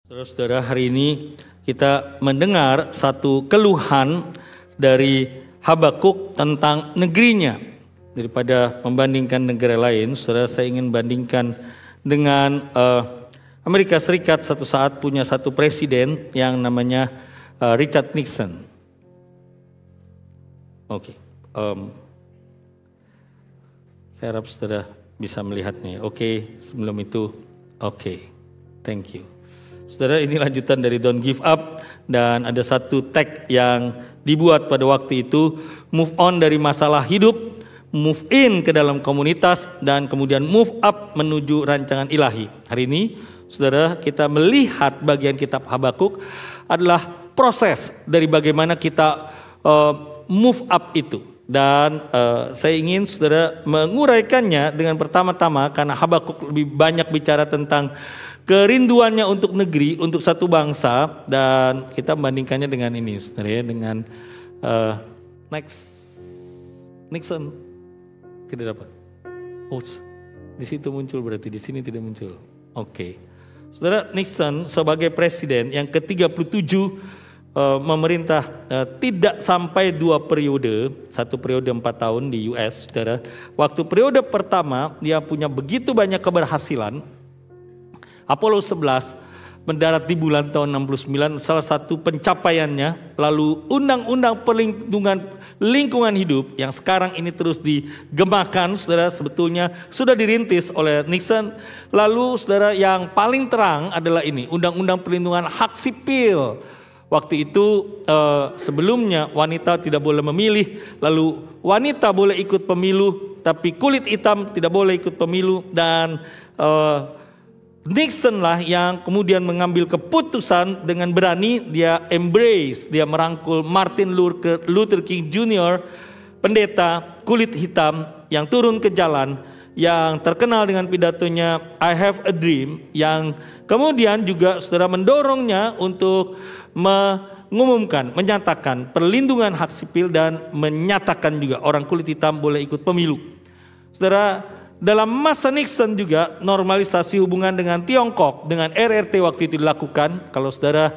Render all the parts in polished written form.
Saudara-saudara, hari ini kita mendengar satu keluhan dari Habakuk tentang negerinya. Daripada membandingkan negara lain, saudara, saya ingin bandingkan dengan Amerika Serikat. Satu saat punya satu presiden yang namanya Richard Nixon. Oke. Saya harap saudara bisa melihatnya. Oke, sebelum itu, oke. Thank you. Saudara, ini lanjutan dari Don't Give Up, dan ada satu tag yang dibuat pada waktu itu, move on dari masalah hidup, move in ke dalam komunitas, dan kemudian move up menuju rancangan ilahi. Hari ini, saudara, kita melihat bagian kitab Habakuk adalah proses dari bagaimana kita move up itu. Dan saya ingin saudara menguraikannya dengan pertama-tama, karena Habakuk lebih banyak bicara tentang kerinduannya untuk negeri, untuk satu bangsa, dan kita membandingkannya dengan ini, saudara, dengan Nixon. Tidak dapat. Oh, di situ muncul, berarti di sini tidak muncul. Oke. Saudara, Nixon sebagai presiden yang ke-37 memerintah tidak sampai 2 periode, satu periode 4 tahun di US, saudara. Waktu periode pertama dia punya begitu banyak keberhasilan. Apollo 11 mendarat di bulan tahun 69, salah satu pencapaiannya. Lalu Undang-Undang Perlindungan Lingkungan Hidup yang sekarang ini terus digemakan, saudara, sebetulnya sudah dirintis oleh Nixon. Lalu saudara, yang paling terang adalah ini, Undang-Undang Perlindungan Hak Sipil. Waktu itu sebelumnya wanita tidak boleh memilih, lalu wanita boleh ikut pemilu, tapi kulit hitam tidak boleh ikut pemilu. Dan Nixon lah yang kemudian mengambil keputusan dengan berani, dia embrace, dia merangkul Martin Luther King Jr., pendeta kulit hitam yang turun ke jalan, yang terkenal dengan pidatonya I Have a Dream, yang kemudian juga saudara mendorongnya untuk mengumumkan, menyatakan perlindungan hak sipil, dan menyatakan juga orang kulit hitam boleh ikut pemilu. Saudara, dalam masa Nixon juga normalisasi hubungan dengan Tiongkok, dengan RRT waktu itu dilakukan. Kalau saudara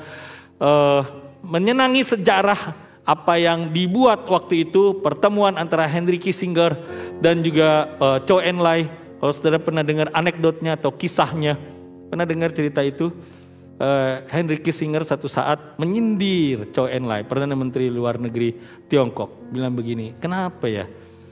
menyenangi sejarah apa yang dibuat waktu itu, pertemuan antara Henry Kissinger dan juga Zhou Enlai. Kalau saudara pernah dengar anekdotnya atau kisahnya, pernah dengar cerita itu? Henry Kissinger satu saat menyindir Zhou Enlai, Perdana Menteri Luar Negeri Tiongkok, bilang begini, kenapa ya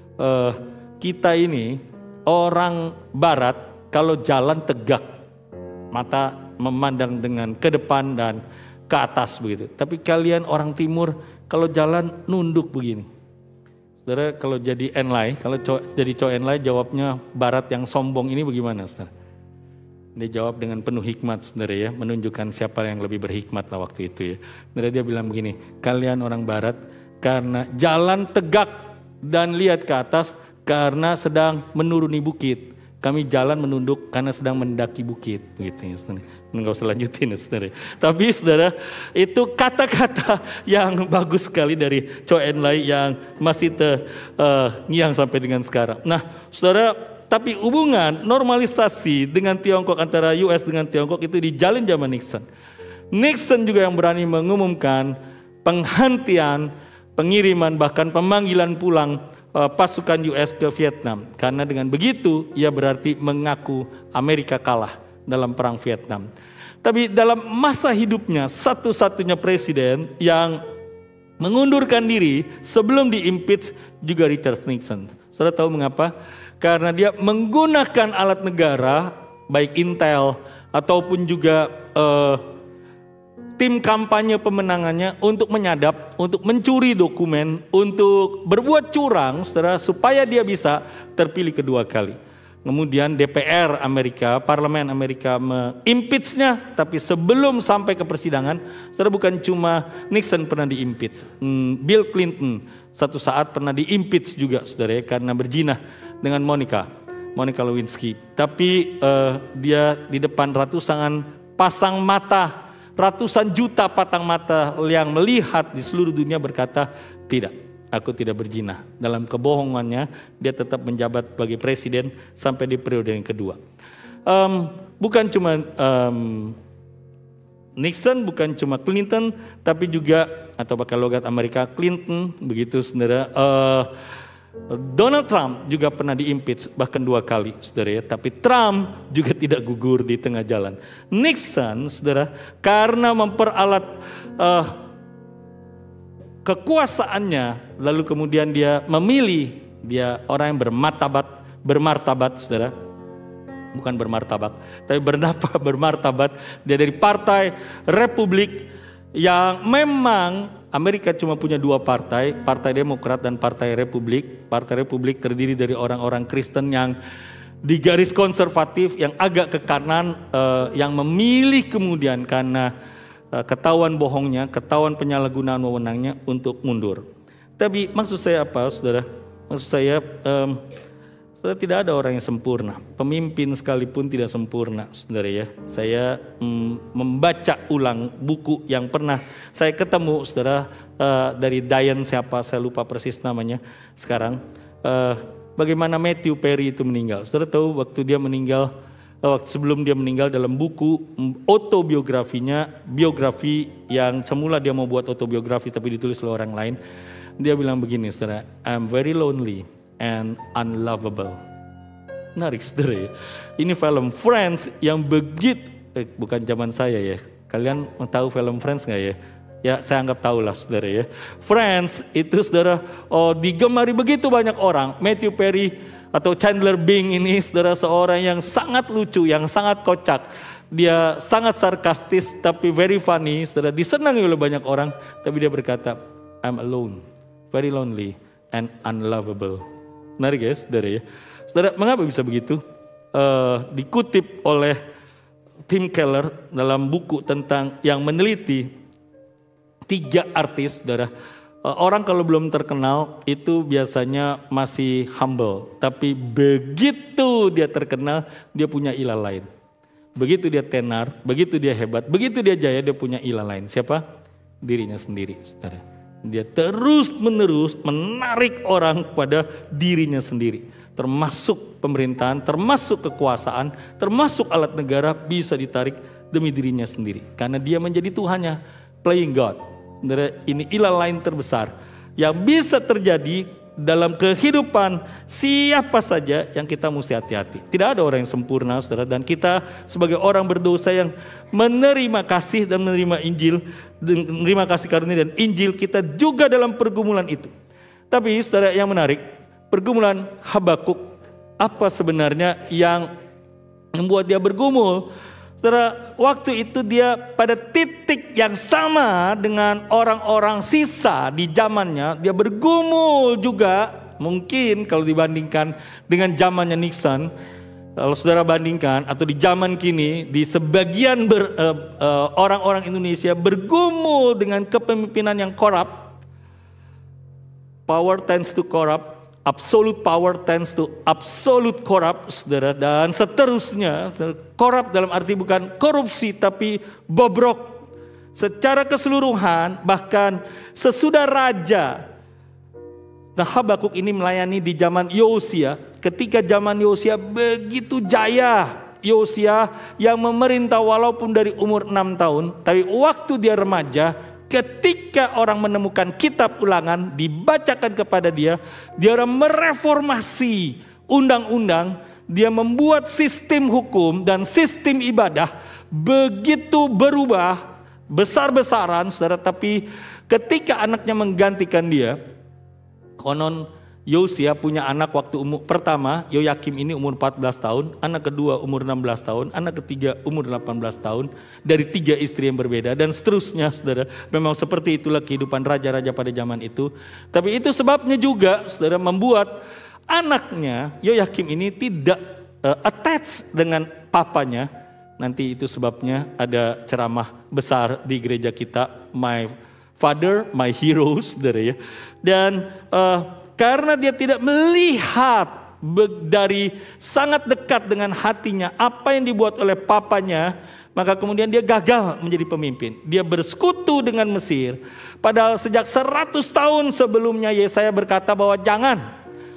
kita ini orang Barat kalau jalan tegak, mata memandang dengan ke depan dan ke atas begitu. Tapi kalian orang Timur kalau jalan nunduk begini. Saudara, kalau jadi Enlai, kalau jadi Zhou Enlai jawabnya Barat yang sombong ini bagaimana, saudara? Dia jawab dengan penuh hikmat, saudara, ya, menunjukkan siapa yang lebih berhikmat lah waktu itu, ya. Saudara, dia bilang begini, kalian orang Barat karena jalan tegak dan lihat ke atas karena sedang menuruni bukit. Kami jalan menunduk karena sedang mendaki bukit, gitu ya, saudara. Enggak usah lanjutin, ya, saudara. Tapi saudara, itu kata-kata yang bagus sekali dari Zhou Enlai yang masih terngiang sampai dengan sekarang. Nah, saudara, tapi hubungan normalisasi dengan Tiongkok, antara US dengan Tiongkok itu dijalin zaman Nixon. Nixon juga yang berani mengumumkan penghentian pengiriman, bahkan pemanggilan pulang pasukan US ke Vietnam. Karena dengan begitu ia berarti mengaku Amerika kalah dalam perang Vietnam. Tapi dalam masa hidupnya satu-satunya presiden yang mengundurkan diri sebelum di-impeach juga Richard Nixon. Saudara tahu mengapa? Karena dia menggunakan alat negara, baik intel ataupun juga tim kampanye pemenangannya untuk menyadap, untuk mencuri dokumen, untuk berbuat curang, saudara, supaya dia bisa terpilih kedua kali. Kemudian DPR Amerika, Parlemen Amerika mengimpeachnya, tapi sebelum sampai ke persidangan, saudara, bukan cuma Nixon pernah diimpeach, Bill Clinton satu saat pernah diimpeach juga, saudara, ya, karena berzinah dengan Monica Lewinsky. Tapi dia di depan ratusan pasang mata, ratusan juta patang mata yang melihat di seluruh dunia berkata, tidak, aku tidak berzina. Dalam kebohongannya dia tetap menjabat sebagai presiden sampai di periode yang kedua. Bukan cuma Nixon bukan cuma Clinton, tapi juga, atau pakai logat Amerika, Clinton, begitu saudara. Donald Trump juga pernah diimpeach bahkan 2 kali, saudara ya. Tapi Trump juga tidak gugur di tengah jalan. Nixon, saudara, karena memperalat kekuasaannya, lalu kemudian dia memilih, dia orang yang bermartabat, saudara. Bukan bermartabat, tapi bermartabat. Dia dari Partai Republik yang memang Amerika cuma punya 2 partai, Partai Demokrat dan Partai Republik. Partai Republik terdiri dari orang-orang Kristen yang di garis konservatif, yang agak ke kanan, yang memilih kemudian karena ketahuan bohongnya, ketahuan penyalahgunaan wewenangnya untuk mundur. Tapi maksud saya apa, saudara? Maksud saya, tidak ada orang yang sempurna. Pemimpin sekalipun tidak sempurna, saudara ya. Saya membaca ulang buku yang pernah saya ketemu, saudara, dari Diane siapa, saya lupa persis namanya sekarang. Bagaimana Matthew Perry itu meninggal. Saudara tahu waktu dia meninggal, sebelum dia meninggal, dalam buku autobiografinya, biografi yang semula dia mau buat autobiografi tapi ditulis oleh orang lain. Dia bilang begini, saudara, I'm very lonely and unlovable. Menarik, saudara ya. Ini film Friends yang begitu, bukan zaman saya ya. Kalian tahu film Friends nggak ya? Ya saya anggap tahu lah, saudara ya. Friends itu, saudara, digemari begitu banyak orang. Matthew Perry atau Chandler Bing ini, saudara, seorang yang sangat lucu, yang sangat kocak. Dia sangat sarkastis tapi very funny, saudara. Disenangi oleh banyak orang, tapi dia berkata, I'm alone, very lonely and unlovable. Menarik ya, saudara ya. Saudara, mengapa bisa begitu? Dikutip oleh Tim Keller dalam buku tentang yang meneliti 3 artis, saudara. Orang kalau belum terkenal itu biasanya masih humble. Tapi begitu dia terkenal, dia punya ilah lain. Begitu dia tenar, begitu dia hebat, begitu dia jaya, dia punya ilah lain. Siapa? Dirinya sendiri, saudara. Dia terus menerus menarik orang pada dirinya sendiri. Termasuk pemerintahan, termasuk kekuasaan, termasuk alat negara bisa ditarik demi dirinya sendiri. Karena dia menjadi Tuhannya, playing God. Ini ilah lain terbesar yang bisa terjadi dalam kehidupan siapa saja yang kita mesti hati-hati. Tidak ada orang yang sempurna, saudara. Dan kita sebagai orang berdosa yang menerima kasih dan menerima Injil, menerima kasih karunia dan Injil, kita juga dalam pergumulan itu. Tapi saudara, yang menarik, pergumulan Habakuk, apa sebenarnya yang membuat dia bergumul? Saudara, waktu itu dia pada titik yang sama dengan orang-orang sisa di zamannya, dia bergumul juga. Mungkin kalau dibandingkan dengan zamannya Nixon, kalau saudara bandingkan, atau di zaman kini, di sebagian orang-orang Indonesia bergumul dengan kepemimpinan yang korup. Power tends to corrupt. Absolute power tends to absolute corrupt, saudara, dan seterusnya. Corrupt dalam arti bukan korupsi, tapi bobrok secara keseluruhan, bahkan sesudah raja. Nah, Habakuk ini melayani di zaman Yosia. Ketika zaman Yosia begitu jaya, Yosia yang memerintah walaupun dari umur 6 tahun, tapi waktu dia remaja, ketika orang menemukan kitab Ulangan, dibacakan kepada dia, dia orang mereformasi undang-undang, dia membuat sistem hukum dan sistem ibadah begitu berubah, besar-besaran, saudara. Tapi ketika anaknya menggantikan dia, konon Yosia punya anak waktu umur pertama, Yoyakim ini umur 14 tahun, anak kedua umur 16 tahun, anak ketiga umur 18 tahun, dari 3 istri yang berbeda, dan seterusnya, saudara. Memang seperti itulah kehidupan raja-raja pada zaman itu. Tapi itu sebabnya juga, saudara, membuat anaknya Yoyakim ini tidak attach dengan papanya. Nanti itu sebabnya ada ceramah besar di gereja kita, My Father, My Hero, saudara ya. Dan karena dia tidak melihat dari sangat dekat dengan hatinya apa yang dibuat oleh papanya, maka kemudian dia gagal menjadi pemimpin. Dia bersekutu dengan Mesir. Padahal sejak 100 tahun sebelumnya Yesaya berkata bahwa jangan.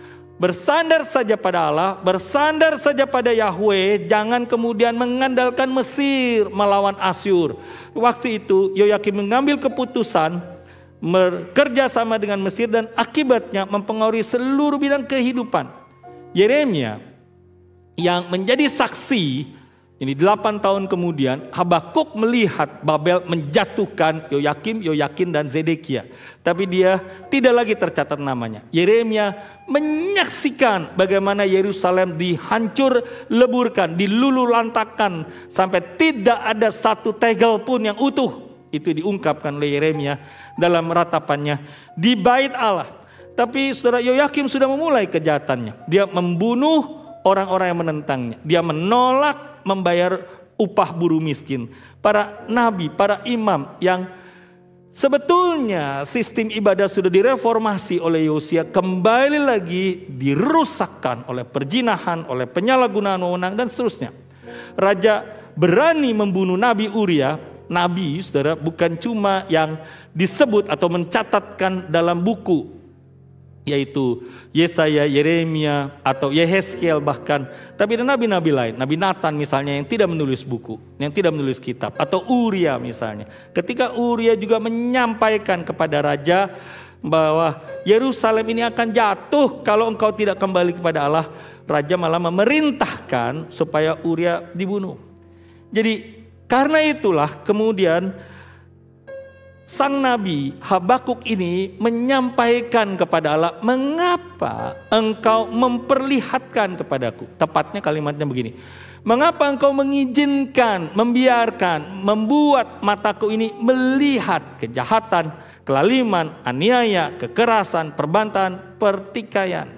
bersandar saja pada Allah, bersandar saja pada Yahweh, jangan kemudian mengandalkan Mesir melawan Asyur. Waktu itu Yoyakim mengambil keputusan bekerja sama dengan Mesir dan akibatnya mempengaruhi seluruh bidang kehidupan. Yeremia yang menjadi saksi, ini 8 tahun kemudian Habakuk melihat Babel menjatuhkan Yoyakim, Yoyakin dan Zedekia. Tapi dia tidak lagi tercatat namanya. Yeremia menyaksikan bagaimana Yerusalem dihancur leburkan, dilululantakkan sampai tidak ada satu tegel pun yang utuh. Itu diungkapkan oleh Yeremia dalam ratapannya di bait Allah. Tapi saudara, Yoyakim sudah memulai kejahatannya. Dia membunuh orang-orang yang menentangnya. Dia menolak membayar upah buruh miskin. Para nabi, para imam yang sebetulnya sistem ibadah sudah direformasi oleh Yosia, kembali lagi dirusakkan oleh perzinahan, oleh penyalahgunaan wewenang dan seterusnya. Raja berani membunuh Nabi Uria. Nabi, saudara, bukan cuma yang disebut atau mencatatkan dalam buku, yaitu Yesaya, Yeremia, atau Yehezkiel bahkan. Tapi ada nabi-nabi lain, Nabi Nathan misalnya yang tidak menulis buku, yang tidak menulis kitab. Atau Uria misalnya. Ketika Uria juga menyampaikan kepada raja bahwa Yerusalem ini akan jatuh kalau engkau tidak kembali kepada Allah, raja malah memerintahkan supaya Uria dibunuh. Jadi karena itulah kemudian sang nabi Habakuk ini menyampaikan kepada Allah, mengapa engkau memperlihatkan kepadaku? Tepatnya kalimatnya begini, mengapa engkau mengizinkan, membiarkan, membuat mataku ini melihat kejahatan, kelaliman, aniaya, kekerasan, perbantahan, pertikaian.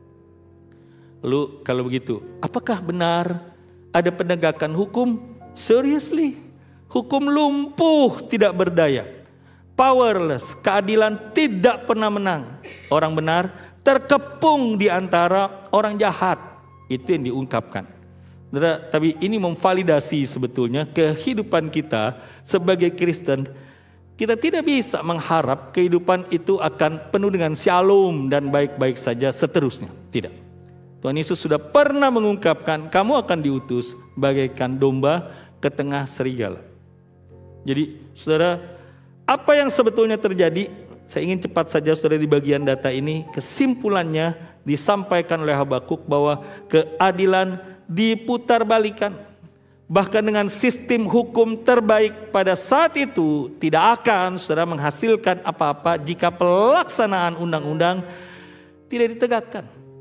Lalu kalau begitu, apakah benar ada penegakan hukum? Seriously, hukum lumpuh, tidak berdaya. Powerless, keadilan tidak pernah menang. Orang benar terkepung di antara orang jahat. Itu yang diungkapkan. Tapi ini memvalidasi sebetulnya kehidupan kita sebagai Kristen. Kita tidak bisa mengharap kehidupan itu akan penuh dengan shalom dan baik-baik saja seterusnya. Tidak. Tuhan Yesus sudah pernah mengungkapkan, kamu akan diutus bagaikan domba ke tengah serigala. Jadi saudara, apa yang sebetulnya terjadi? Saya ingin cepat saja saudara di bagian data ini. Kesimpulannya disampaikan oleh Habakuk bahwa keadilan diputarbalikan. Bahkan dengan sistem hukum terbaik pada saat itu tidak akan saudara menghasilkan apa-apa jika pelaksanaan undang-undang tidak ditegakkan.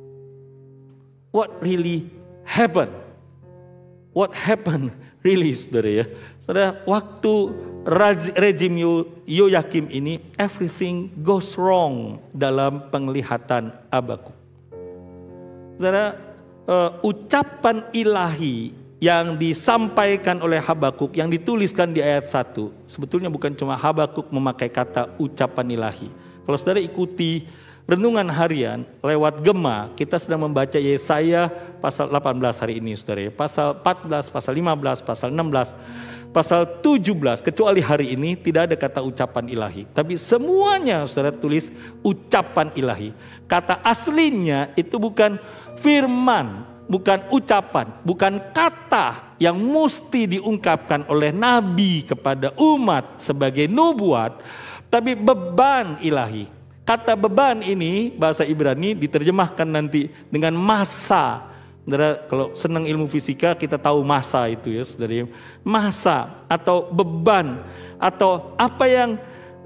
What really happened? What happened really, saudara ya? Saudara, waktu rejim Yoyakim ini, everything goes wrong dalam penglihatan Habakuk. Saudara, ucapan ilahi yang disampaikan oleh Habakuk, yang dituliskan di ayat 1, sebetulnya bukan cuma Habakuk memakai kata ucapan ilahi. Kalau saudara ikuti renungan harian lewat Gema, kita sedang membaca Yesaya pasal 18 hari ini, saudara. Pasal 14, pasal 15, pasal 16, pasal 17, kecuali hari ini tidak ada kata ucapan ilahi. Tapi semuanya saudara tulis ucapan ilahi. Kata aslinya itu bukan firman, bukan ucapan, bukan kata yang mesti diungkapkan oleh nabi kepada umat sebagai nubuat, tapi beban ilahi. Kata beban ini bahasa Ibrani diterjemahkan nanti dengan massa. Saudara, kalau senang ilmu fisika kita tahu massa itu ya, saudara. Massa atau beban atau apa yang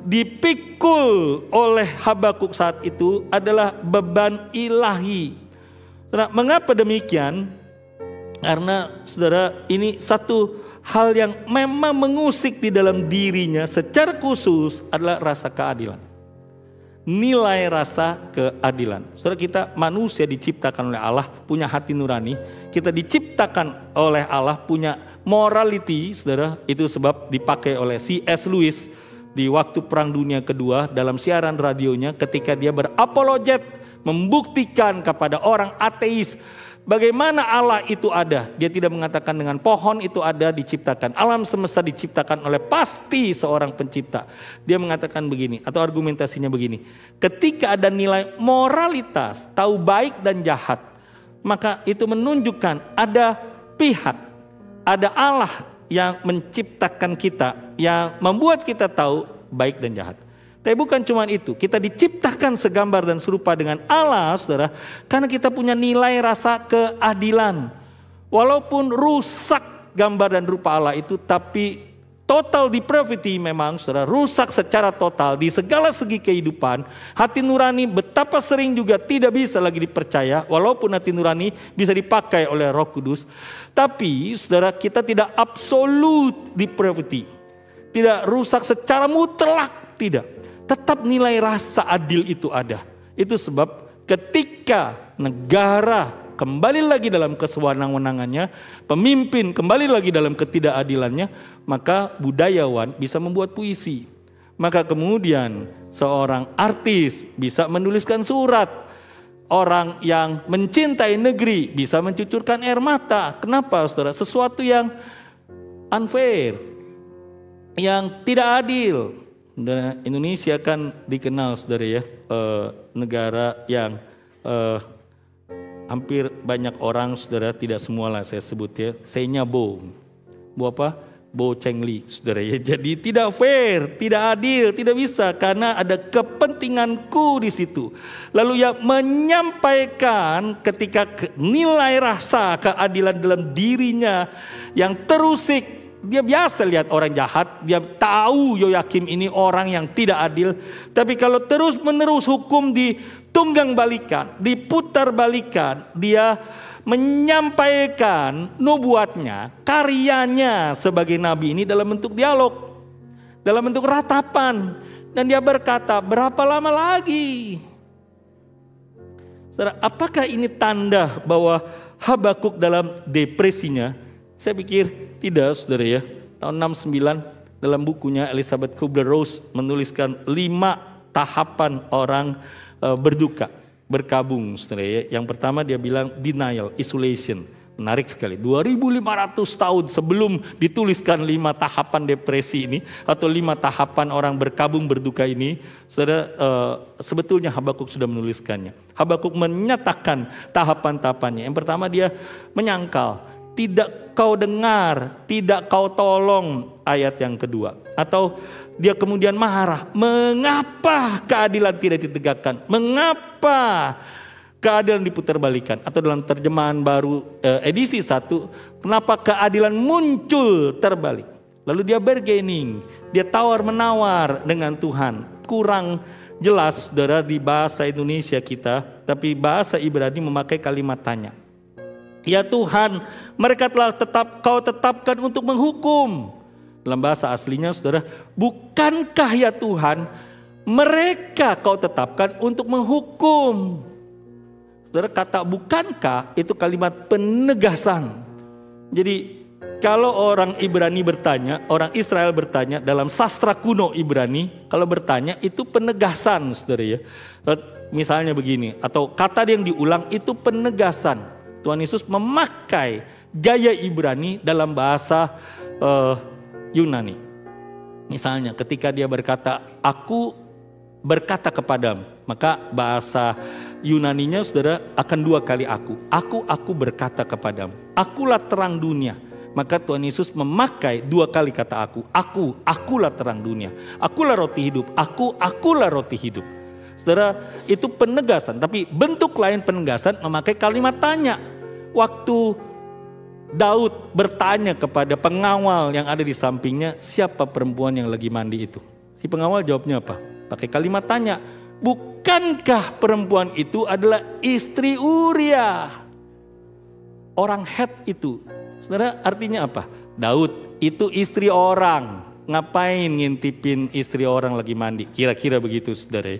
dipikul oleh Habakuk saat itu adalah beban ilahi. Saudara, mengapa demikian? Karena saudara, ini satu hal yang memang mengusik di dalam dirinya secara khusus adalah rasa keadilan. Nilai rasa keadilan. Saudara, kita manusia diciptakan oleh Allah punya hati nurani. Kita diciptakan oleh Allah punya morality, saudara. Itu sebab dipakai oleh C.S. Lewis di waktu Perang Dunia Kedua dalam siaran radionya ketika dia berapologet membuktikan kepada orang ateis Bagaimana Allah itu ada? Dia tidak mengatakan dengan pohon itu ada diciptakan. Alam semesta diciptakan oleh pasti seorang pencipta. Dia mengatakan begini, atau argumentasinya begini. Ketika ada nilai moralitas, tahu baik dan jahat, maka itu menunjukkan ada pihak, ada Allah yang menciptakan kita, yang membuat kita tahu baik dan jahat. Tapi bukan cuma itu, kita diciptakan segambar dan serupa dengan Allah, saudara, karena kita punya nilai rasa keadilan. Walaupun rusak gambar dan rupa Allah itu, tapi total depravity memang, saudara, rusak secara total di segala segi kehidupan. Hati nurani betapa sering juga tidak bisa lagi dipercaya, walaupun hati nurani bisa dipakai oleh Roh Kudus. Tapi, saudara, kita tidak absolute depravity, tidak rusak secara mutlak, tidak. Tetap nilai rasa adil itu ada. Itu sebab ketika negara kembali lagi dalam kesewenang-wenangannya, pemimpin kembali lagi dalam ketidakadilannya, maka budayawan bisa membuat puisi. Maka kemudian seorang artis bisa menuliskan surat. Orang yang mencintai negeri bisa mencucurkan air mata. Kenapa, saudara? Sesuatu yang unfair, yang tidak adil. Dan Indonesia kan dikenal, saudara ya, negara yang hampir banyak orang, saudara, tidak semua lah saya sebut ya, sayanya Bo apa? Bo Chengli, saudara ya. Jadi tidak fair, tidak adil, tidak bisa karena ada kepentinganku di situ. Lalu yang menyampaikan ketika nilai rasa keadilan dalam dirinya yang terusik. Dia biasa lihat orang jahat, dia tahu Yoyakim ini orang yang tidak adil. Tapi kalau terus menerus hukum ditunggang balikan, diputar balikan, dia menyampaikan nubuatnya, karyanya sebagai nabi ini dalam bentuk dialog, dalam bentuk ratapan. Dan dia berkata, berapa lama lagi? Saudara, apakah ini tanda bahwa Habakuk dalam depresinya? Saya pikir tidak, saudara ya. Tahun 69 dalam bukunya Elizabeth Kubler-Ross menuliskan 5 tahapan orang berduka, berkabung, saudara ya. Yang pertama dia bilang denial, isolation. Menarik sekali. 2500 tahun sebelum dituliskan 5 tahapan depresi ini atau 5 tahapan orang berkabung berduka ini, saudara, sebetulnya Habakuk sudah menuliskannya. Habakuk menyatakan tahapan-tahapannya. Yang pertama dia menyangkal. Tidak kau dengar, tidak kau tolong, ayat yang kedua. Atau dia kemudian marah, mengapa keadilan tidak ditegakkan? Mengapa keadilan diputarbalikan? Atau dalam terjemahan baru edisi 1, kenapa keadilan muncul terbalik? Lalu dia bargaining, dia tawar-menawar dengan Tuhan. Kurang jelas, saudara, di bahasa Indonesia kita, tapi bahasa Ibrani memakai kalimat tanya. Ya Tuhan, mereka telah kau tetapkan untuk menghukum. Dalam bahasa aslinya, saudara, bukankah ya Tuhan, mereka kau tetapkan untuk menghukum. Saudara, kata bukankah itu kalimat penegasan. Jadi kalau orang Ibrani bertanya, orang Israel bertanya dalam sastra kuno Ibrani, kalau bertanya itu penegasan, saudara ya. Misalnya begini, atau kata yang diulang itu penegasan. Tuhan Yesus memakai gaya Ibrani dalam bahasa Yunani. Misalnya ketika dia berkata, aku berkata kepadamu, maka bahasa Yunaninya, saudara, akan 2 kali aku. Aku berkata kepadamu. Akulah terang dunia. Maka Tuhan Yesus memakai 2 kali kata aku. Akulah terang dunia. Akulah roti hidup. Akulah roti hidup. Saudara, itu penegasan, tapi bentuk lain penegasan memakai kalimat tanya. Waktu Daud bertanya kepada pengawal yang ada di sampingnya, siapa perempuan yang lagi mandi itu? Si pengawal jawabnya apa? Pakai kalimat tanya. Bukankah perempuan itu adalah istri Uria? Orang Het itu. Saudara, artinya apa? Daud itu istri orang. Ngapain ngintipin istri orang lagi mandi? Kira-kira begitu, saudara.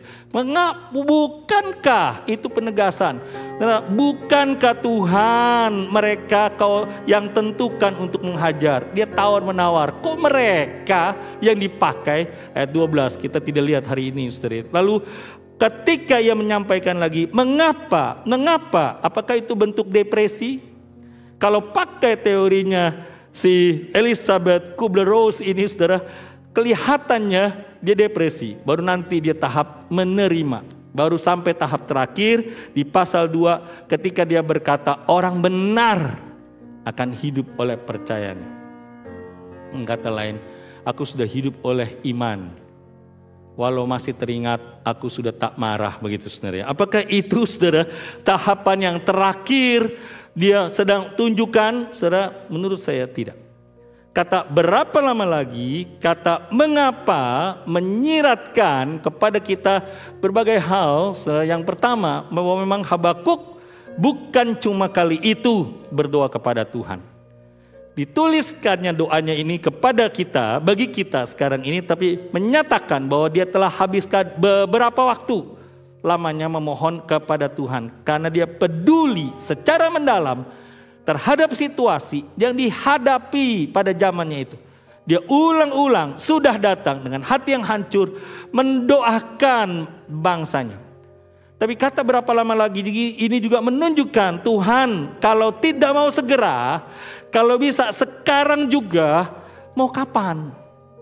Bukankah itu penegasan? Bukankah Tuhan mereka kau yang tentukan untuk menghajar? Dia tawar-menawar. Kok mereka yang dipakai? Ayat 12 kita tidak lihat hari ini, saudara. Lalu ketika ia menyampaikan lagi, mengapa? Apakah itu bentuk depresi? Kalau pakai teorinya si Elizabeth Kubler-Ross ini, saudara, kelihatannya dia depresi. Baru nanti dia tahap menerima. Baru sampai tahap terakhir di pasal 2 ketika dia berkata, orang benar akan hidup oleh percayaan. Kata lain, aku sudah hidup oleh iman. Walau masih teringat, aku sudah tak marah, begitu saudara. Apakah itu saudara tahapan yang terakhir dia sedang tunjukkan? Saudara, menurut saya tidak. Kata berapa lama lagi, kata mengapa menyiratkan kepada kita berbagai hal. Saudara, yang pertama, bahwa memang Habakuk bukan cuma kali itu berdoa kepada Tuhan. Dituliskannya doanya ini kepada kita, bagi kita sekarang ini, tapi menyatakan bahwa dia telah habiskan beberapa waktu lamanya memohon kepada Tuhan. Karena dia peduli secara mendalam terhadap situasi yang dihadapi pada zamannya itu. Dia ulang-ulang sudah datang dengan hati yang hancur mendoakan bangsanya. Tapi kata berapa lama lagi ini juga menunjukkan Tuhan kalau tidak mau segera, kalau bisa sekarang juga, mau kapan?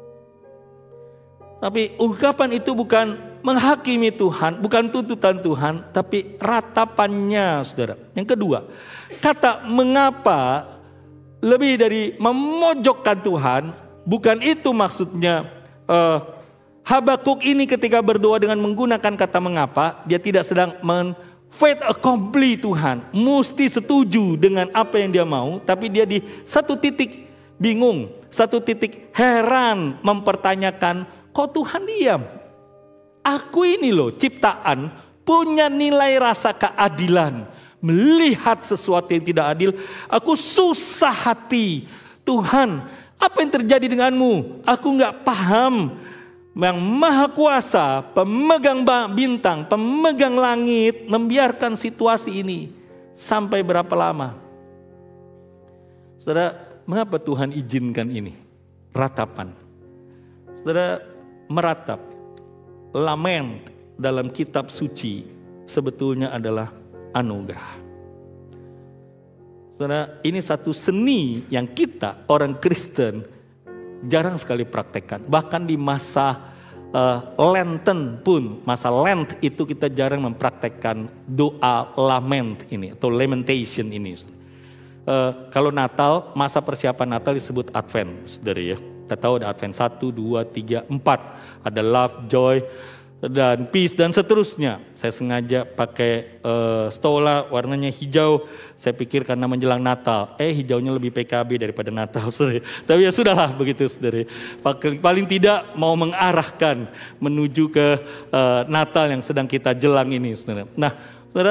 Tapi ungkapan itu bukan menghakimi Tuhan, bukan tuntutan Tuhan, tapi ratapannya, saudara. Yang kedua, kata mengapa lebih dari memojokkan Tuhan, bukan itu maksudnya. Habakuk ini ketika berdoa dengan menggunakan kata mengapa, dia tidak sedang fait accompli Tuhan, mesti setuju dengan apa yang dia mau, tapi dia di satu titik bingung, satu titik heran, mempertanyakan, kok Tuhan diam? Aku ini loh ciptaan, punya nilai rasa keadilan, melihat sesuatu yang tidak adil, aku susah hati. Tuhan, apa yang terjadi denganmu? Aku gak paham. Yang maha kuasa, pemegang bintang, pemegang langit, membiarkan situasi ini sampai berapa lama? Saudara, mengapa Tuhan izinkan ini? Ratapan. Saudara, meratap. Lament dalam kitab suci sebetulnya adalah anugerah. Saudara, ini satu seni yang kita orang Kristen jarang sekali praktekkan. Bahkan di masa Lenten pun, masa Lent itu kita jarang mempraktekkan doa lament ini atau lamentation ini. Kalau Natal, masa persiapan Natal disebut Advent, saudara ya. Kita tahu ada Advent 1, 2, 3, 4. Ada love, joy, dan peace dan seterusnya. Saya sengaja pakai stola warnanya hijau. Saya pikir karena menjelang Natal. Hijaunya lebih PKB daripada Natal, saudara. Tapi ya sudahlah begitu, saudara. Paling tidak mau mengarahkan menuju ke Natal yang sedang kita jelang ini, saudara. Nah, saudara,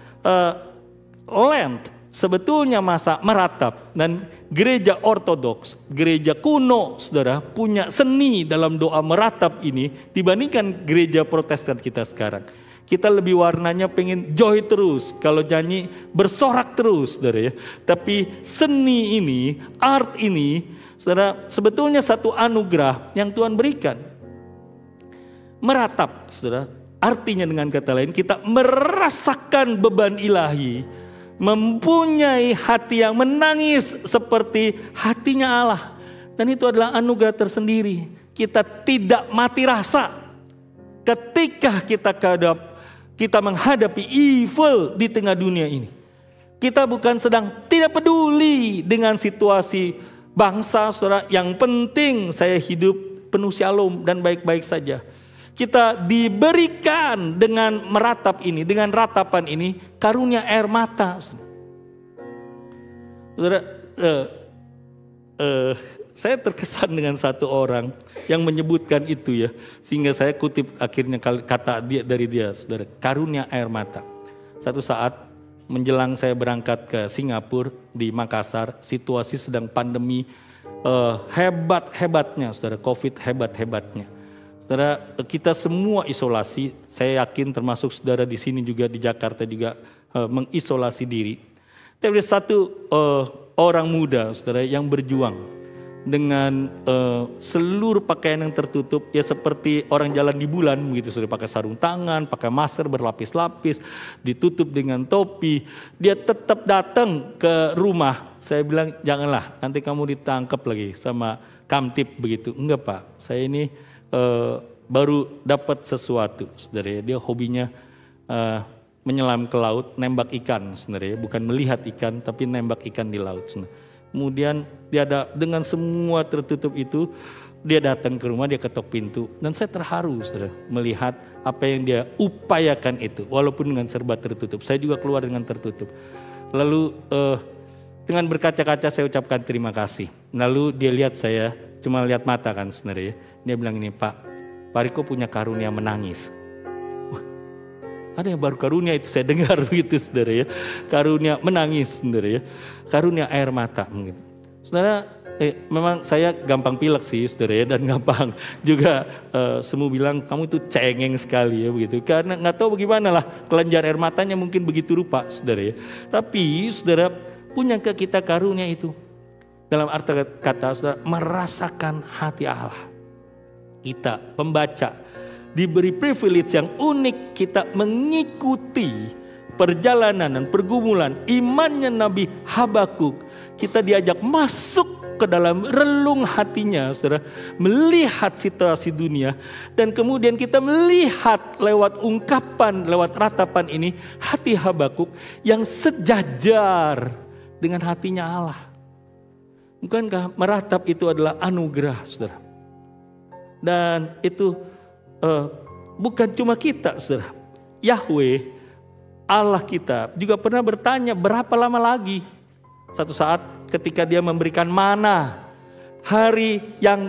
Lent sebetulnya masa meratap, dan gereja ortodoks, gereja kuno, saudara, punya seni dalam doa meratap ini dibandingkan gereja Protestan kita sekarang. Kita lebih warnanya pengen joy terus, kalau nyanyi bersorak terus, saudara ya. Tapi seni ini, art ini, saudara, sebetulnya satu anugerah yang Tuhan berikan. Meratap, saudara, artinya dengan kata lain kita merasakan beban ilahi, mempunyai hati yang menangis seperti hatinya Allah. Dan itu adalah anugerah tersendiri. Kita tidak mati rasa ketika kita menghadapi evil di tengah dunia ini. Kita bukan sedang tidak peduli dengan situasi bangsa, saudara. Yang penting saya hidup penuh shalom dan baik-baik saja. Kita diberikan dengan meratap ini, dengan ratapan ini, karunia air mata. Saudara, saya terkesan dengan satu orang yang menyebutkan itu ya, sehingga saya kutip akhirnya kata dari dia, saudara, karunia air mata. Satu saat menjelang saya berangkat ke Singapura di Makassar, situasi sedang pandemi hebat-hebatnya, saudara, COVID hebat-hebatnya. Saudara, kita semua isolasi, saya yakin termasuk saudara di sini juga di Jakarta juga mengisolasi diri. Tapi ada satu orang muda, saudara, yang berjuang. dengan seluruh pakaian yang tertutup, ya seperti orang jalan di bulan begitu, sudah pakai sarung tangan, pakai masker berlapis-lapis, ditutup dengan topi. Dia tetap datang ke rumah. Saya bilang, janganlah nanti kamu ditangkap lagi sama Kamtip begitu. Enggak Pak, saya ini baru dapat sesuatu. Saudara, dia hobinya menyelam ke laut, nembak ikan sebenarnya, bukan melihat ikan tapi nembak ikan di laut. Kemudian dia ada dengan semua tertutup itu, dia datang ke rumah, dia ketok pintu, dan saya terharu saudara melihat apa yang dia upayakan itu, walaupun dengan serba tertutup. Saya juga keluar dengan tertutup. Lalu dengan berkaca-kaca saya ucapkan terima kasih. Lalu dia lihat saya, cuma lihat mata kan sebenarnya. Dia bilang ini, Pak Riko punya karunia menangis. Ada yang baru karunia itu saya dengar begitu saudara ya. Karunia menangis saudara ya. Karunia air mata mungkin. Saudara, memang saya gampang pilek sih saudara ya. Dan gampang juga semua bilang kamu itu cengeng sekali ya begitu. Karena gak tahu bagaimana lah kelenjar air matanya mungkin begitu rupa saudara ya. Tapi saudara punya ke kita karunia itu. Dalam arti kata saudara merasakan hati Allah. Kita pembaca diberi privilege yang unik, kita mengikuti perjalanan dan pergumulan imannya Nabi Habakuk. Kita diajak masuk ke dalam relung hatinya, saudara, melihat situasi dunia, dan kemudian kita melihat lewat ungkapan, lewat ratapan ini, hati Habakuk yang sejajar dengan hatinya Allah. Bukankah meratap itu adalah anugerah, saudara? Dan itu bukan cuma kita, saudara. Yahweh, Allah kita juga pernah bertanya berapa lama lagi. Satu saat ketika dia memberikan mana, hari yang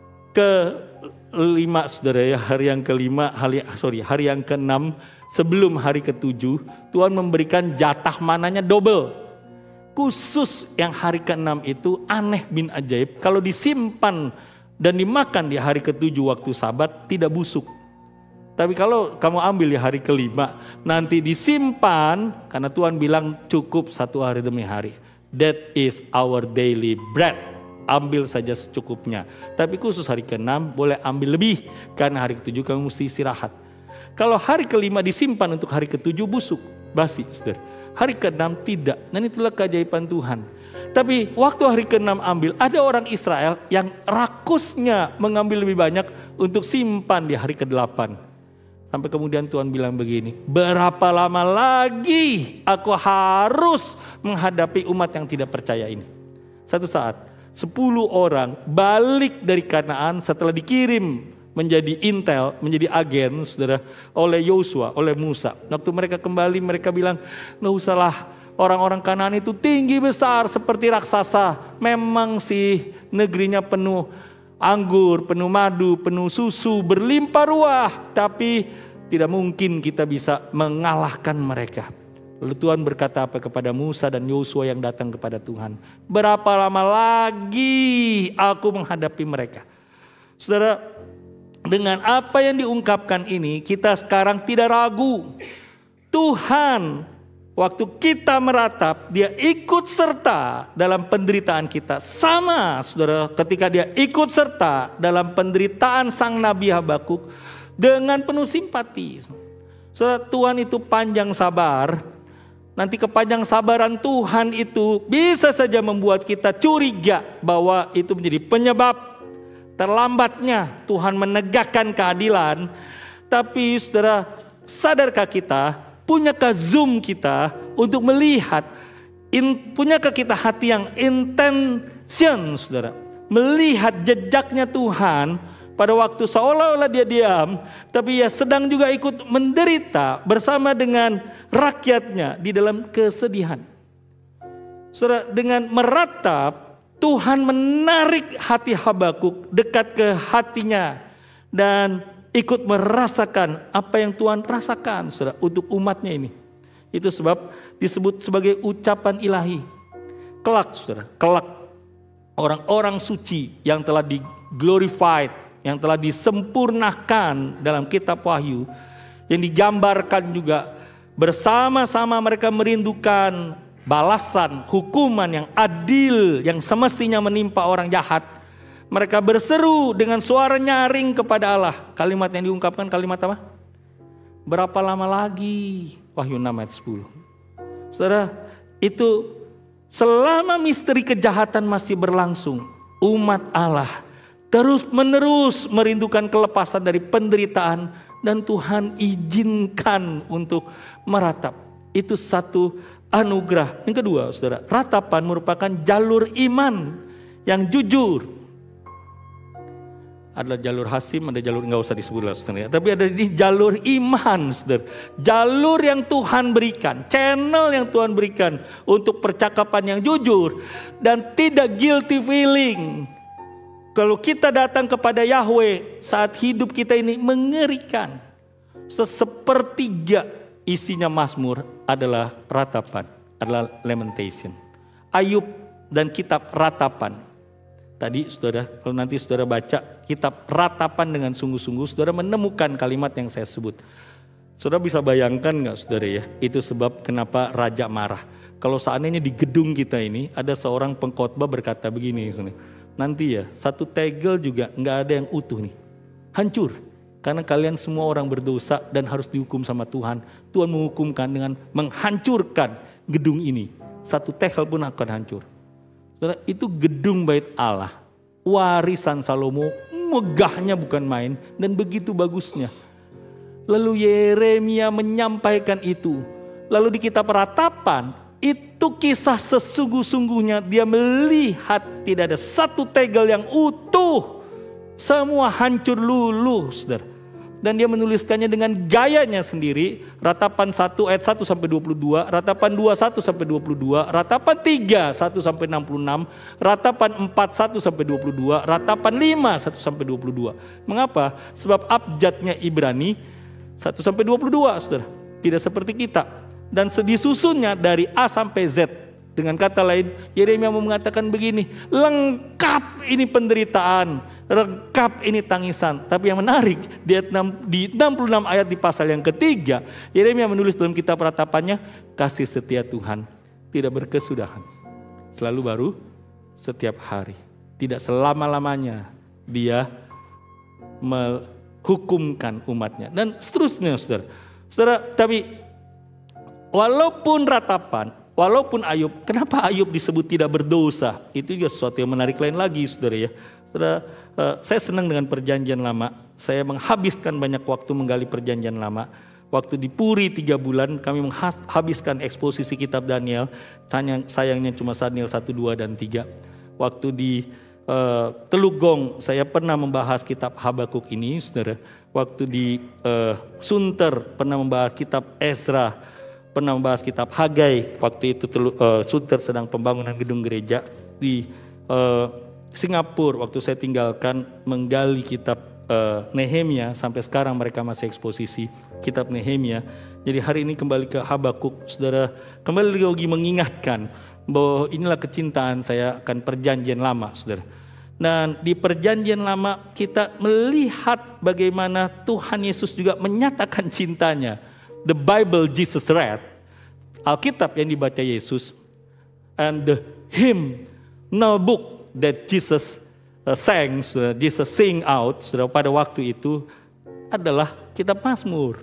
ke-5 saudara ya, hari yang ke-5, hari yang ke-6 sebelum hari ke-7, Tuhan memberikan jatah mananya double. Khusus yang hari ke-6 itu aneh bin ajaib, kalau disimpan dan dimakan di hari ke-7 waktu Sabat tidak busuk. Tapi kalau kamu ambil di hari ke-5 nanti disimpan, karena Tuhan bilang cukup 1 hari demi hari. That is our daily bread. Ambil saja secukupnya. Tapi khusus hari ke-6 boleh ambil lebih, karena hari ke-7 kamu mesti istirahat. Kalau hari ke-5 disimpan untuk hari ke-7 busuk, basi saudara. Hari ke-6 tidak. Dan itulah keajaiban Tuhan. Tapi waktu hari ke-6 ambil, ada orang Israel yang rakusnya mengambil lebih banyak untuk simpan di hari ke-8. Sampai kemudian Tuhan bilang begini, berapa lama lagi aku harus menghadapi umat yang tidak percaya ini. Satu saat 10 orang balik dari Kanaan setelah dikirim menjadi intel, menjadi agen saudara, oleh Yosua, oleh Musa. Waktu mereka kembali mereka bilang, gak usahlah, orang-orang Kanaan itu tinggi besar seperti raksasa. Memang sih negerinya penuh anggur, penuh madu, penuh susu, berlimpah ruah. Tapi tidak mungkin kita bisa mengalahkan mereka. Lalu Tuhan berkata apa kepada Musa dan Yosua yang datang kepada Tuhan? Berapa lama lagi aku menghadapi mereka? Saudara, dengan apa yang diungkapkan ini kita sekarang tidak ragu. Tuhan waktu kita meratap, dia ikut serta dalam penderitaan kita. Sama saudara ketika dia ikut serta dalam penderitaan sang Nabi Habakuk dengan penuh simpati. Saudara, Tuhan itu panjang sabar. Nanti kepanjang sabaran Tuhan itu bisa saja membuat kita curiga bahwa itu menjadi penyebab terlambatnya Tuhan menegakkan keadilan. Tapi saudara, sadarkah kita, punyakah zoom kita untuk melihat, punyakah kita hati yang intention saudara, melihat jejaknya Tuhan pada waktu seolah-olah dia diam, tapi ia sedang juga ikut menderita bersama dengan rakyatnya di dalam kesedihan. Saudara, dengan meratap Tuhan menarik hati Habakuk dekat ke hatinya dan ikut merasakan apa yang Tuhan rasakan saudara untuk umatnya ini. Itu sebab disebut sebagai ucapan ilahi. Kelak saudara, kelak orang-orang suci yang telah di-glorified, yang telah disempurnakan dalam kitab Wahyu, yang digambarkan juga bersama-sama mereka merindukan balasan, hukuman yang adil yang semestinya menimpa orang jahat. Mereka berseru dengan suara nyaring kepada Allah. Kalimat yang diungkapkan kalimat apa? Berapa lama lagi? Wahyu 6 ayat 10. Saudara, itu selama misteri kejahatan masih berlangsung, umat Allah terus menerus merindukan kelepasan dari penderitaan, dan Tuhan izinkan untuk meratap. Itu satu anugerah. Yang kedua, saudara, ratapan merupakan jalur iman yang jujur. Adalah jalur hasim, ada jalur, nggak usah disebut lah saudara. Tapi ada di jalur iman, saudara. Jalur yang Tuhan berikan, channel yang Tuhan berikan untuk percakapan yang jujur dan tidak guilty feeling. Kalau kita datang kepada Yahweh saat hidup kita ini mengerikan. Sepertiga isinya Mazmur adalah ratapan, adalah lamentation. Ayub dan kitab ratapan. Tadi saudara, kalau nanti saudara baca kitab ratapan dengan sungguh-sungguh, saudara menemukan kalimat yang saya sebut. Saudara bisa bayangkan nggak saudara ya, itu sebab kenapa raja marah. Kalau seandainya di gedung kita ini ada seorang pengkhotbah berkata begini, nanti ya satu tegel juga nggak ada yang utuh nih, hancur. Karena kalian semua orang berdosa dan harus dihukum sama Tuhan. Tuhan menghukumkan dengan menghancurkan gedung ini. Satu tegel pun akan hancur. Saudara, itu gedung bait Allah, warisan Salomo, megahnya bukan main dan begitu bagusnya. Lalu Yeremia menyampaikan itu. Lalu di kitab ratapan, itu kisah sesungguh-sungguhnya dia melihat tidak ada satu tegel yang utuh. Semua hancur luluh, saudara. Dan dia menuliskannya dengan gayanya sendiri. Ratapan 1 ayat 1 sampai 22, ratapan 2 1 sampai 22, ratapan 3 1 sampai 66, ratapan 4 1 sampai 22, ratapan 5 1 sampai 22. Mengapa? Sebab abjadnya Ibrani 1 sampai 22, saudara. Tidak seperti kita. Dan disusunnya dari A sampai Z. Dengan kata lain, Yeremia mau mengatakan begini, lengkap ini penderitaan, lengkap ini tangisan. Tapi yang menarik, di 66 ayat di pasal yang ketiga, Yeremia menulis dalam kitab ratapannya, kasih setia Tuhan tidak berkesudahan, selalu baru setiap hari. Tidak selama-lamanya dia menghukumkan umatnya. Dan seterusnya, saudara. Saudara, tapi walaupun ratapan, walaupun Ayub, kenapa Ayub disebut tidak berdosa? Itu juga sesuatu yang menarik lain lagi, saudara ya. Saudara, saya senang dengan perjanjian lama. Saya menghabiskan banyak waktu menggali perjanjian lama. Waktu di Puri 3 bulan kami menghabiskan eksposisi kitab Daniel. Sayangnya cuma Daniel 1, 2, dan 3. Waktu di Teluk Gong saya pernah membahas kitab Habakuk ini, saudara. Waktu di Sunter pernah membahas kitab Ezra. Pernah membahas kitab Hagai, waktu itu Sunter sedang pembangunan gedung gereja. Di Singapura waktu saya tinggalkan menggali kitab Nehemia, sampai sekarang mereka masih eksposisi kitab Nehemia. Jadi hari ini kembali ke Habakuk, saudara, kembali lagi mengingatkan bahwa inilah kecintaan saya akan perjanjian lama, saudara. Dan di perjanjian lama kita melihat bagaimana Tuhan Yesus juga menyatakan cintanya. The Bible Jesus read, Alkitab yang dibaca Yesus, and the hymnal book that Jesus sang, Jesus sing out, pada waktu itu adalah kitab Mazmur.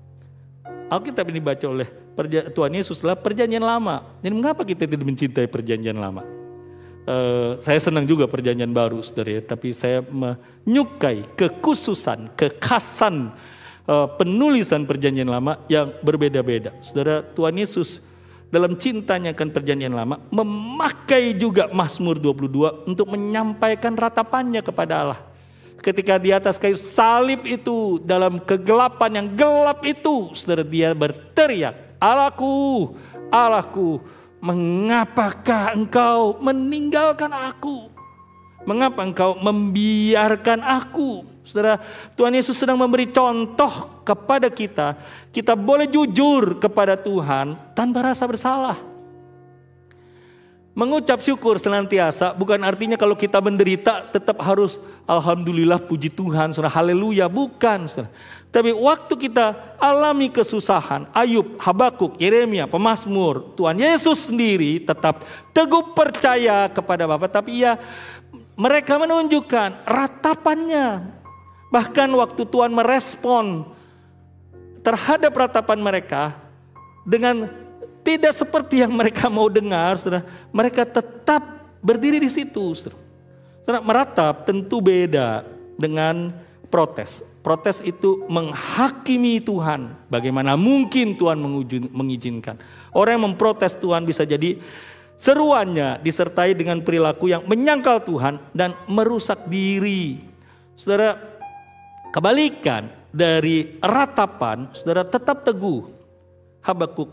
Alkitab yang dibaca oleh Tuhan Yesus adalah perjanjian lama. Jadi mengapa kita tidak mencintai perjanjian lama? Saya senang juga perjanjian baru, saudara, tapi saya menyukai kekhususan, kekhasan penulisan perjanjian lama yang berbeda-beda. Saudara, Tuhan Yesus dalam cintanya akan perjanjian lama memakai juga Mazmur 22 untuk menyampaikan ratapannya kepada Allah. Ketika di atas kayu salib itu, dalam kegelapan yang gelap itu, saudara, dia berteriak, Allahku, Allahku, mengapakah engkau meninggalkan aku? Mengapa engkau membiarkan aku? Saudara, Tuhan Yesus sedang memberi contoh kepada kita. Kita boleh jujur kepada Tuhan tanpa rasa bersalah. Mengucap syukur senantiasa bukan artinya kalau kita menderita tetap harus alhamdulillah, puji Tuhan, saudara, haleluya, bukan, saudara. Tapi waktu kita alami kesusahan, Ayub, Habakuk, Yeremia, pemazmur, Tuhan Yesus sendiri tetap teguh percaya kepada Bapa, tapi ia mereka menunjukkan ratapannya. Bahkan waktu Tuhan merespon terhadap ratapan mereka dengan tidak seperti yang mereka mau dengar, saudara, mereka tetap berdiri di situ. Saudara, meratap tentu beda dengan protes. Protes itu menghakimi Tuhan. Bagaimana mungkin Tuhan mengizinkan? Orang yang memprotes Tuhan bisa jadi seruannya disertai dengan perilaku yang menyangkal Tuhan dan merusak diri. Saudara, kebalikan dari ratapan, saudara tetap teguh. Habakuk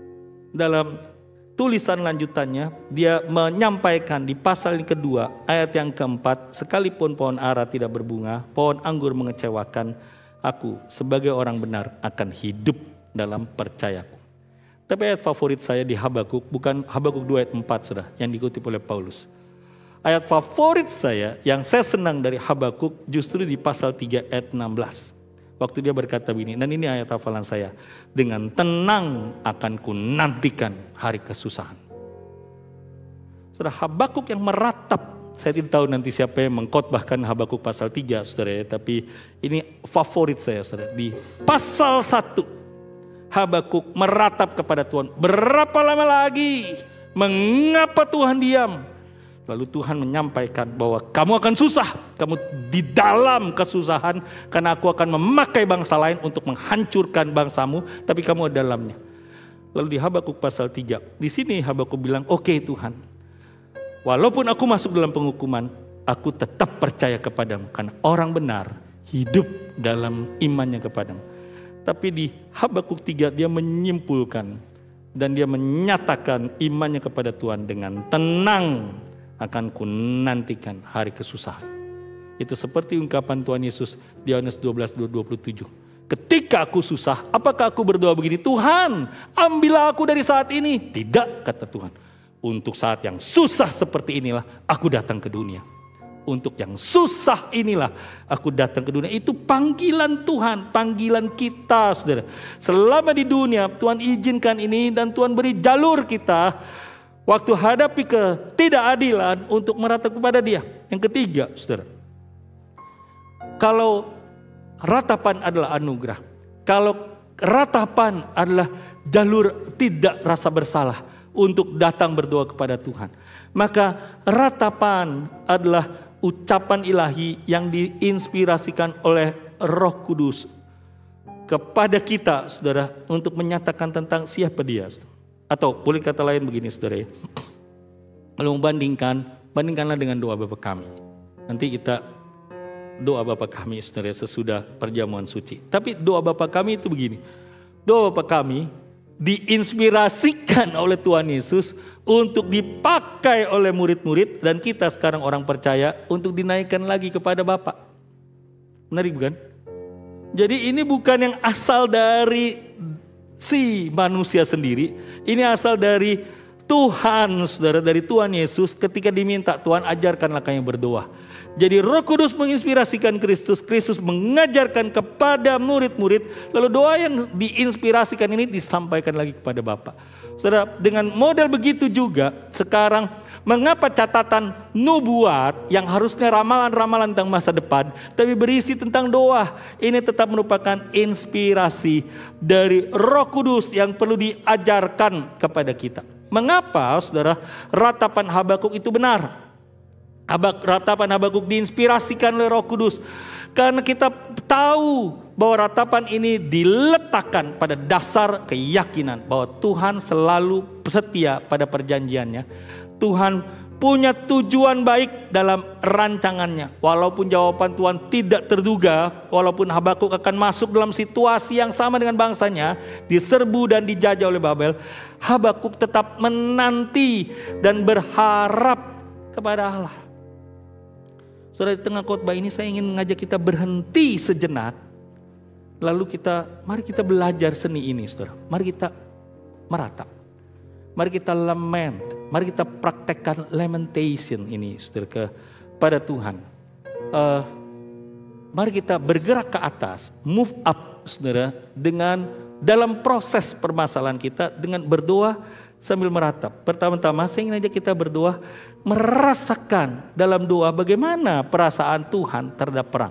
dalam tulisan lanjutannya, dia menyampaikan di pasal yang kedua, ayat yang keempat, sekalipun pohon ara tidak berbunga, pohon anggur mengecewakan, aku sebagai orang benar akan hidup dalam percayaku. Tapi ayat favorit saya di Habakuk, bukan Habakuk 2 ayat 4 sudah, yang dikutip oleh Paulus. Ayat favorit saya, yang saya senang dari Habakuk, justru di pasal 3 ayat 16. Waktu dia berkata begini, dan ini ayat hafalan saya. Dengan tenang akan ku nantikan hari kesusahan. Saudara, Habakuk yang meratap. Saya tidak tahu nanti siapa yang mengkhotbahkan Habakuk pasal 3, saudara ya. Tapi ini favorit saya, saudara. Di pasal 1, Habakuk meratap kepada Tuhan. Berapa lama lagi? Mengapa Tuhan diam? Lalu Tuhan menyampaikan bahwa kamu akan susah, kamu di dalam kesusahan karena aku akan memakai bangsa lain untuk menghancurkan bangsamu, tapi kamu ada dalamnya. Lalu di Habakuk pasal 3, di sini Habakuk bilang, oke Tuhan, walaupun aku masuk dalam penghukuman, aku tetap percaya kepadamu karena orang benar hidup dalam imannya kepadamu. Tapi di Habakuk 3 dia menyimpulkan dan dia menyatakan imannya kepada Tuhan dengan tenang. Akan ku nantikan hari kesusahan. Itu seperti ungkapan Tuhan Yesus di Yohanes 12:27. Ketika aku susah, apakah aku berdoa begini, Tuhan ambillah aku dari saat ini? Tidak, kata Tuhan. Untuk saat yang susah seperti inilah aku datang ke dunia. Untuk yang susah inilah aku datang ke dunia. Itu panggilan Tuhan, panggilan kita, saudara. Selama di dunia Tuhan izinkan ini dan Tuhan beri jalur kita waktu hadapi ketidakadilan untuk meratap kepada Dia. Yang ketiga, saudara, kalau ratapan adalah anugerah, kalau ratapan adalah jalur tidak rasa bersalah untuk datang berdoa kepada Tuhan, maka ratapan adalah ucapan ilahi yang diinspirasikan oleh Roh Kudus kepada kita, saudara, untuk menyatakan tentang siapa Dia. Atau boleh kata lain begini, saudara ya. Kalau bandingkanlah dengan doa Bapa kami. Nanti kita doa Bapa kami, saudara, sesudah perjamuan suci. Tapi doa Bapa kami itu begini. Doa Bapa kami diinspirasikan oleh Tuhan Yesus untuk dipakai oleh murid-murid dan kita sekarang orang percaya untuk dinaikkan lagi kepada Bapa. Menarik bukan? Jadi ini bukan yang asal dari si manusia sendiri, ini asal dari Tuhan, saudara, dari Tuhan Yesus ketika diminta Tuhan ajarkanlah kami berdoa. Jadi Roh Kudus menginspirasikan Kristus, Kristus mengajarkan kepada murid-murid, lalu doa yang diinspirasikan ini disampaikan lagi kepada Bapa. Saudara, dengan model begitu juga sekarang mengapa catatan nubuat yang harusnya ramalan-ramalan tentang masa depan tapi berisi tentang doa ini tetap merupakan inspirasi dari Roh Kudus yang perlu diajarkan kepada kita. Mengapa, saudara, ratapan Habakuk itu benar? Ratapan Habakuk diinspirasikan oleh Roh Kudus karena kita tahu bahwa ratapan ini diletakkan pada dasar keyakinan bahwa Tuhan selalu setia pada perjanjiannya. Tuhan punya tujuan baik dalam rancangannya. Walaupun jawaban Tuhan tidak terduga, walaupun Habakuk akan masuk dalam situasi yang sama dengan bangsanya, diserbu dan dijajah oleh Babel, Habakuk tetap menanti dan berharap kepada Allah. Saudara, di tengah khotbah ini saya ingin mengajak kita berhenti sejenak. Lalu mari kita belajar seni ini, saudara. Mari kita meratap. Mari kita lament. Mari kita praktekkan lamentation ini, saudara, kepada Tuhan. Mari kita bergerak ke atas, move up, saudara, dengan dalam proses permasalahan kita dengan berdoa sambil meratap. Pertama-tama saya ingin ajak kita berdoa, merasakan dalam doa bagaimana perasaan Tuhan terhadap perang.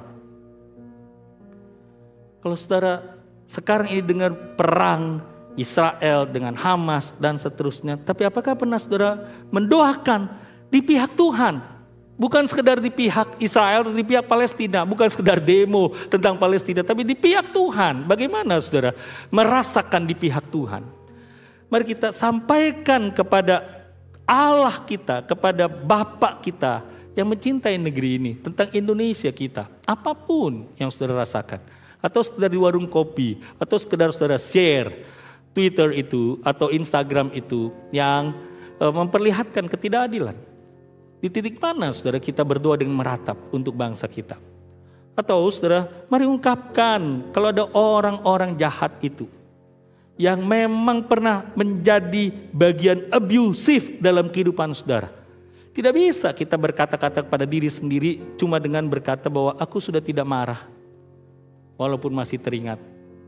Kalau saudara sekarang ini dengar perang Israel dengan Hamas dan seterusnya, tapi apakah pernah saudara mendoakan di pihak Tuhan? Bukan sekedar di pihak Israel, di pihak Palestina, bukan sekedar demo tentang Palestina, tapi di pihak Tuhan. Bagaimana saudara merasakan di pihak Tuhan? Mari kita sampaikan kepada Allah kita, kepada Bapa kita yang mencintai negeri ini, tentang Indonesia kita. Apapun yang saudara rasakan, atau sekedar di warung kopi, atau sekedar saudara share Twitter itu atau Instagram itu yang memperlihatkan ketidakadilan. Di titik mana saudara kita berdoa dengan meratap untuk bangsa kita? Atau saudara, mari ungkapkan kalau ada orang-orang jahat itu yang memang pernah menjadi bagian abusif dalam kehidupan saudara. Tidak bisa kita berkata-kata kepada diri sendiri cuma dengan berkata bahwa aku sudah tidak marah, walaupun masih teringat.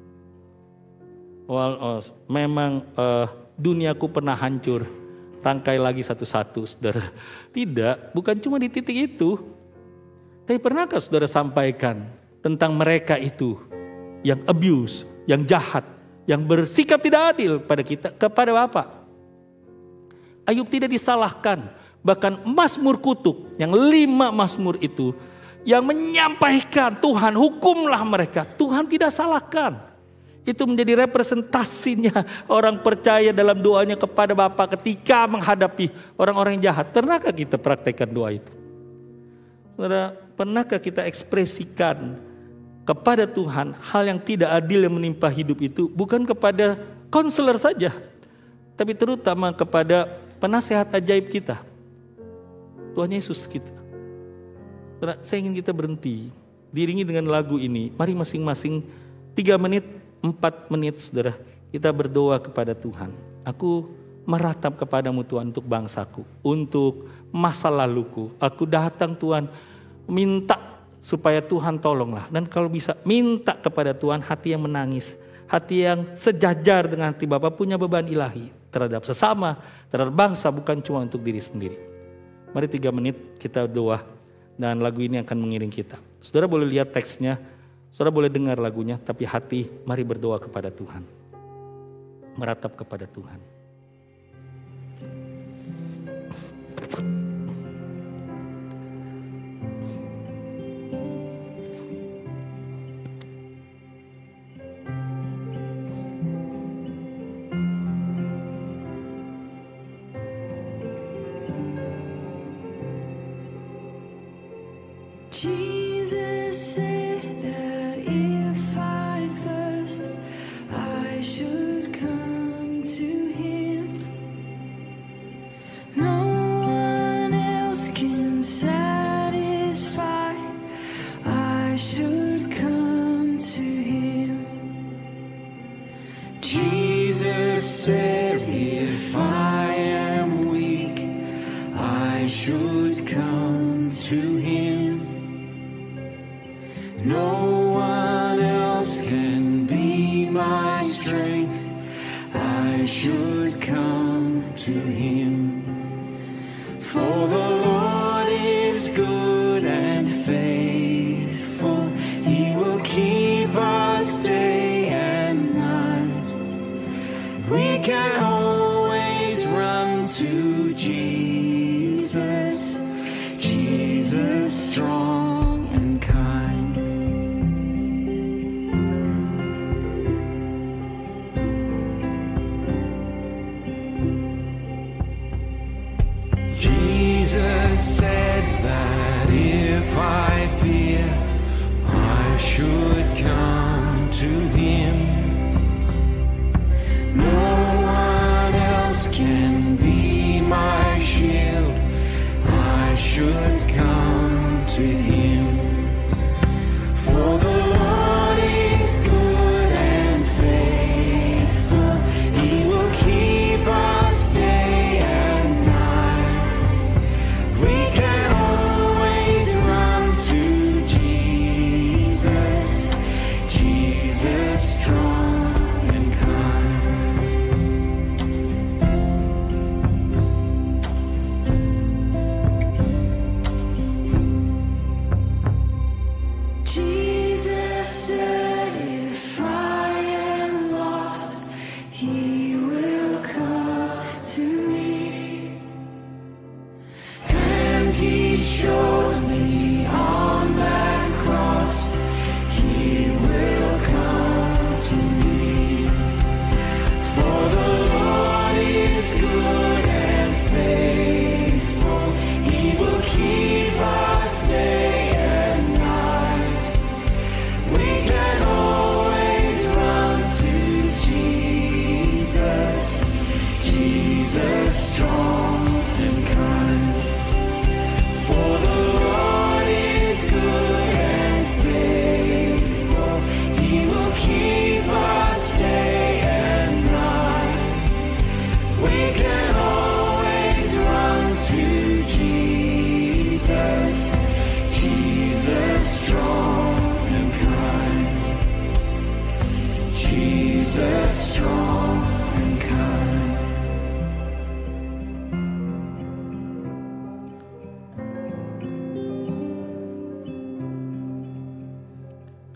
Memang duniaku pernah hancur. Rangkai lagi satu-satu, saudara. Tidak, bukan cuma di titik itu. Tapi pernahkah saudara sampaikan tentang mereka itu yang abuse, yang jahat, yang bersikap tidak adil pada kita, kepada Bapa? Ayub tidak disalahkan. Bahkan Mazmur Kutub, yang 5 Mazmur itu, yang menyampaikan Tuhan hukumlah mereka. Tuhan tidak salahkan. Itu menjadi representasinya orang percaya dalam doanya kepada Bapa ketika menghadapi orang-orang yang jahat. Pernahkah kita praktekkan doa itu? Saudara, pernahkah kita ekspresikan kepada Tuhan hal yang tidak adil yang menimpa hidup itu? Bukan kepada konselor saja, tapi terutama kepada penasehat ajaib kita, Tuhan Yesus kita. Saudara, saya ingin kita berhenti, diiringi dengan lagu ini. Mari masing-masing 3 menit, 4 menit saudara, kita berdoa kepada Tuhan. Aku meratap kepadamu Tuhan untuk bangsaku, untuk masa laluku. Aku datang Tuhan, minta supaya Tuhan tolonglah. Dan kalau bisa minta kepada Tuhan hati yang menangis, hati yang sejajar dengan hati Bapa, punya beban ilahi terhadap sesama, terhadap bangsa, bukan cuma untuk diri sendiri. Mari 3 menit kita doa dan lagu ini akan mengiring kita. Saudara boleh lihat teksnya, saudara boleh dengar lagunya, tapi hati mari berdoa kepada Tuhan. Meratap kepada Tuhan.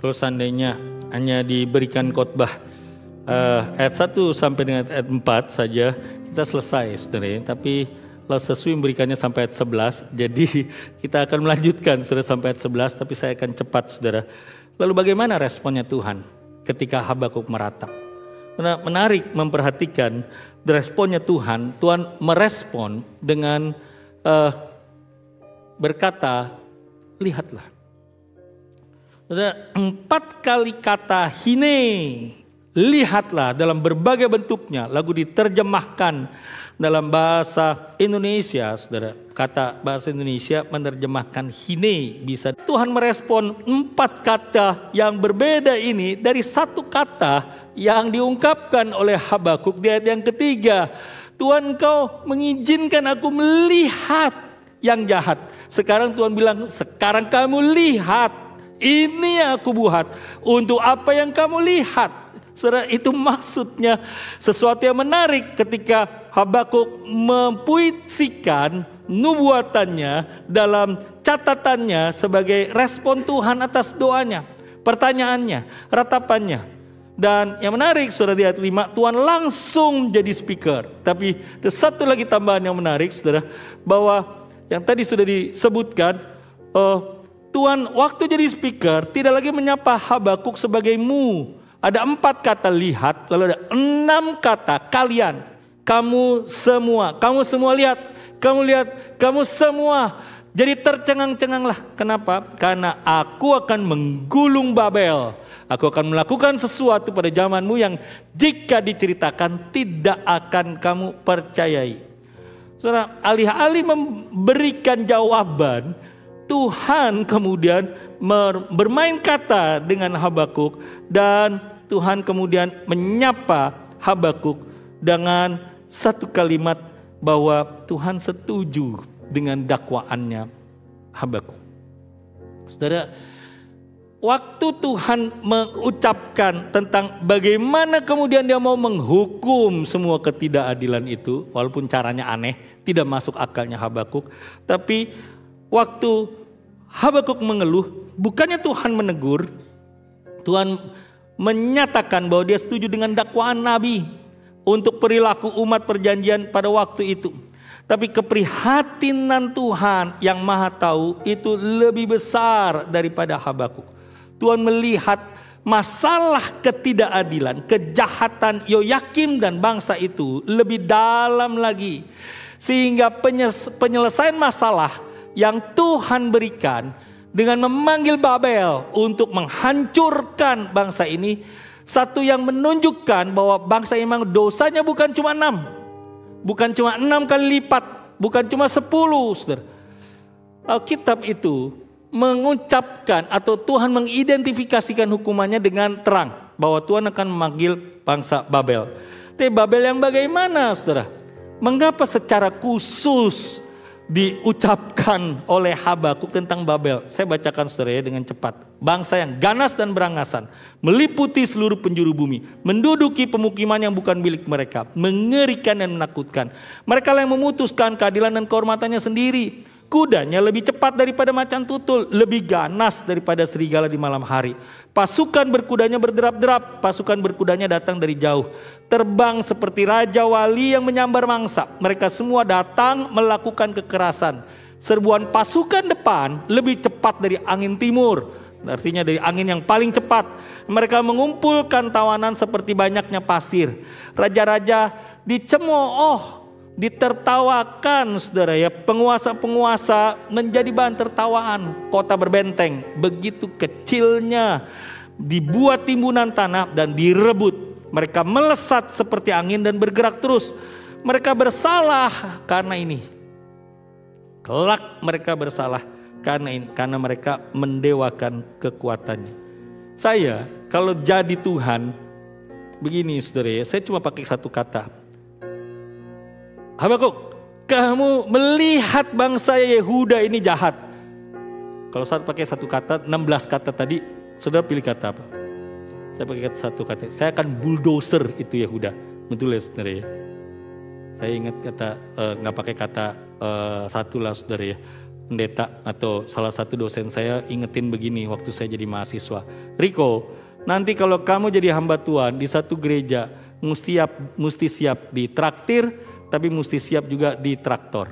Kalau seandainya hanya diberikan khotbah ayat 1 sampai dengan ayat 4 saja, kita selesai saudara. Tapi Laut Sesui memberikannya sampai ayat 11, jadi kita akan melanjutkan saudara sampai ayat 11, tapi saya akan cepat saudara. Lalu bagaimana responnya Tuhan ketika Habakuk meratap? Karena menarik memperhatikan responnya Tuhan. Tuhan merespon dengan berkata, lihatlah. Ada 4 kali kata hine, lihatlah dalam berbagai bentuknya. Lagu diterjemahkan dalam bahasa Indonesia, saudara. Kata bahasa Indonesia menerjemahkan hine bisa. Tuhan merespon 4 kata yang berbeda ini dari 1 kata yang diungkapkan oleh Habakuk di ayat yang ketiga. Tuhan, Engkau mengizinkan aku melihat yang jahat. Sekarang Tuhan bilang, sekarang kamu lihat. Ini yang aku buat. Untuk apa yang kamu lihat? Saudara, itu maksudnya sesuatu yang menarik ketika Habakuk mempuisikan nubuatannya dalam catatannya sebagai respon Tuhan atas doanya, pertanyaannya, ratapannya. Dan yang menarik saudara di ayat 5, Tuhan langsung jadi speaker. Tapi ada satu lagi tambahan yang menarik saudara, bahwa yang tadi sudah disebutkan, Tuhan waktu jadi speaker tidak lagi menyapa Habakuk sebagai mu. Ada 4 kata lihat, lalu ada 6 kata kalian. Kamu semua lihat, kamu semua. Jadi tercengang-cenganglah. Kenapa? Karena aku akan menggulung Babel. Aku akan melakukan sesuatu pada zamanmu yang jika diceritakan tidak akan kamu percayai. Saudara, alih-alih memberikan jawaban, Tuhan kemudian bermain kata dengan Habakuk, dan Tuhan kemudian menyapa Habakuk dengan 1 kalimat bahwa Tuhan setuju dengan dakwaannya Habakuk. Saudara, waktu Tuhan mengucapkan tentang bagaimana kemudian dia mau menghukum semua ketidakadilan itu, walaupun caranya aneh, tidak masuk akalnya Habakuk, tapi waktu Habakuk mengeluh, bukannya Tuhan menegur, Tuhan menyatakan bahwa dia setuju dengan dakwaan Nabi untuk perilaku umat perjanjian pada waktu itu. Tapi keprihatinan Tuhan yang maha tahu itu lebih besar daripada Habakuk. Tuhan melihat masalah ketidakadilan, kejahatan Yoyakim dan bangsa itu lebih dalam lagi. Sehingga penyelesaian masalah yang Tuhan berikan dengan memanggil Babel untuk menghancurkan bangsa ini, satu yang menunjukkan bahwa bangsa ini memang dosanya bukan cuma 6, bukan cuma 6 kali lipat, bukan cuma 10. Saudara, Alkitab itu mengucapkan atau Tuhan mengidentifikasikan hukumannya dengan terang bahwa Tuhan akan memanggil bangsa Babel. Tapi Babel yang bagaimana, saudara? Mengapa secara khusus diucapkan oleh Habakuk tentang Babel? Saya bacakan saudara ya dengan cepat. Bangsa yang ganas dan berangasan, meliputi seluruh penjuru bumi, menduduki pemukiman yang bukan milik mereka, mengerikan dan menakutkan. Mereka yang memutuskan keadilan dan kehormatannya sendiri. Kudanya lebih cepat daripada macan tutul, lebih ganas daripada serigala di malam hari. Pasukan berkudanya berderap-derap, pasukan berkudanya datang dari jauh. Terbang seperti raja wali yang menyambar mangsa. Mereka semua datang melakukan kekerasan. Serbuan pasukan depan lebih cepat dari angin timur. Artinya dari angin yang paling cepat. Mereka mengumpulkan tawanan seperti banyaknya pasir. Raja-raja dicemooh, ditertawakan, saudara ya. Penguasa-penguasa menjadi bahan tertawaan. Kota berbenteng begitu kecilnya, dibuat timbunan tanah dan direbut. Mereka melesat seperti angin dan bergerak terus. Mereka bersalah karena ini. Kelak mereka bersalah karena ini, karena mereka mendewakan kekuatannya. Saya kalau jadi Tuhan begini, saudara ya, saya cuma pakai 1 kata. Habakuk, kamu melihat bangsa Yehuda ini jahat. Kalau saya pakai 1 kata, 16 kata tadi, saudara pilih kata apa? Saya pakai 1 kata, saya akan bulldozer itu Yehuda. Betul ya saudara ya? Saya ingat kata, nggak pakai kata 1 lah saudara ya. pendeta atau salah satu dosen saya ingetin begini waktu saya jadi mahasiswa. Riko, nanti kalau kamu jadi hamba Tuhan di satu gereja, mesti siap di traktir, tapi mesti siap juga di traktor.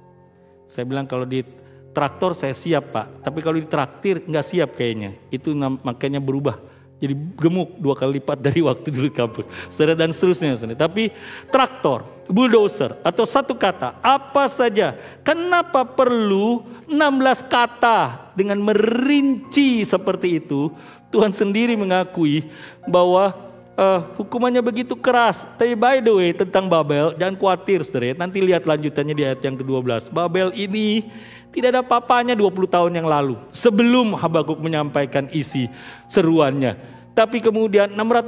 Saya bilang kalau di traktor saya siap Pak, tapi kalau di traktir nggak siap kayaknya. Itu makanya berubah. Jadi gemuk 2 kali lipat dari waktu dulu kampus. Saudara, dan seterusnya. Tapi traktor, bulldozer atau satu kata, apa saja. Kenapa perlu 16 kata dengan merinci seperti itu? Tuhan sendiri mengakui bahwa hukumannya begitu keras. Tapi by the way tentang Babel, jangan khawatir saudara. Nanti lihat lanjutannya di ayat yang ke-12. Babel ini tidak ada apa-apanya 20 tahun yang lalu. Sebelum Habakuk menyampaikan isi seruannya. Tapi kemudian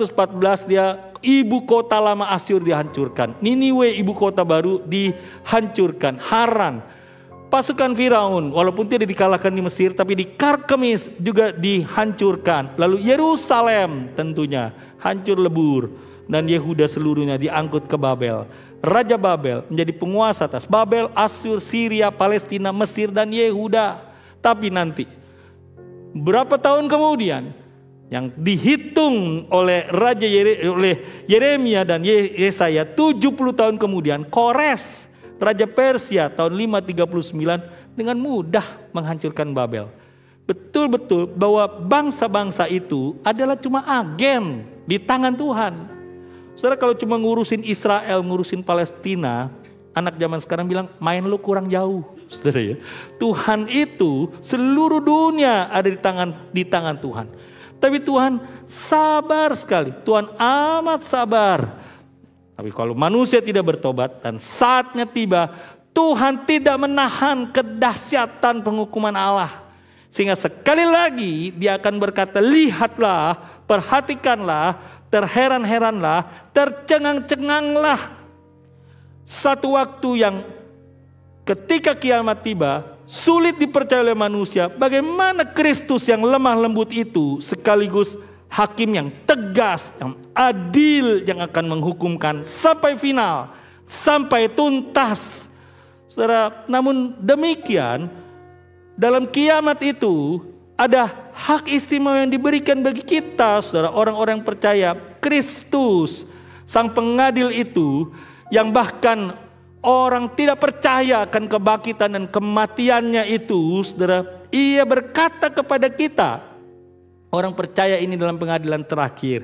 614 ibu kota lama Asyur dihancurkan. Niniwe ibu kota baru dihancurkan. Haran. Pasukan Firaun walaupun tidak dikalahkan di Mesir tapi di Karkemis juga dihancurkan. Lalu Yerusalem tentunya hancur lebur dan Yehuda seluruhnya diangkut ke Babel. Raja Babel menjadi penguasa atas Babel, Asyur, Syria, Palestina, Mesir dan Yehuda. Tapi nanti berapa tahun kemudian yang dihitung oleh oleh Yeremia dan Yesaya 70 tahun kemudian Kores Raja Persia tahun 539 dengan mudah menghancurkan Babel. Betul-betul bahwa bangsa-bangsa itu adalah cuma agen di tangan Tuhan. Saudara, kalau cuma ngurusin Israel, ngurusin Palestina, anak zaman sekarang bilang main lu kurang jauh. Saudara ya, Tuhan itu seluruh dunia ada di tangan Tuhan. Tapi Tuhan sabar sekali, Tuhan amat sabar. Tapi kalau manusia tidak bertobat dan saatnya tiba, Tuhan tidak menahan kedahsyatan penghukuman Allah. Sehingga sekali lagi dia akan berkata, lihatlah, perhatikanlah, terheran-heranlah, tercengang-cenganglah. Satu waktu yang ketika kiamat tiba, sulit dipercaya oleh manusia bagaimana Kristus yang lemah lembut itu sekaligus hakim yang tegas, yang adil, yang akan menghukumkan sampai final, sampai tuntas. Saudara, namun demikian, dalam kiamat itu ada hak istimewa yang diberikan bagi kita, saudara, orang-orang yang percaya. Kristus, sang pengadil itu, yang bahkan orang tidak percaya akan kebangkitan dan kematiannya itu, saudara, ia berkata kepada kita, orang percaya ini dalam pengadilan terakhir,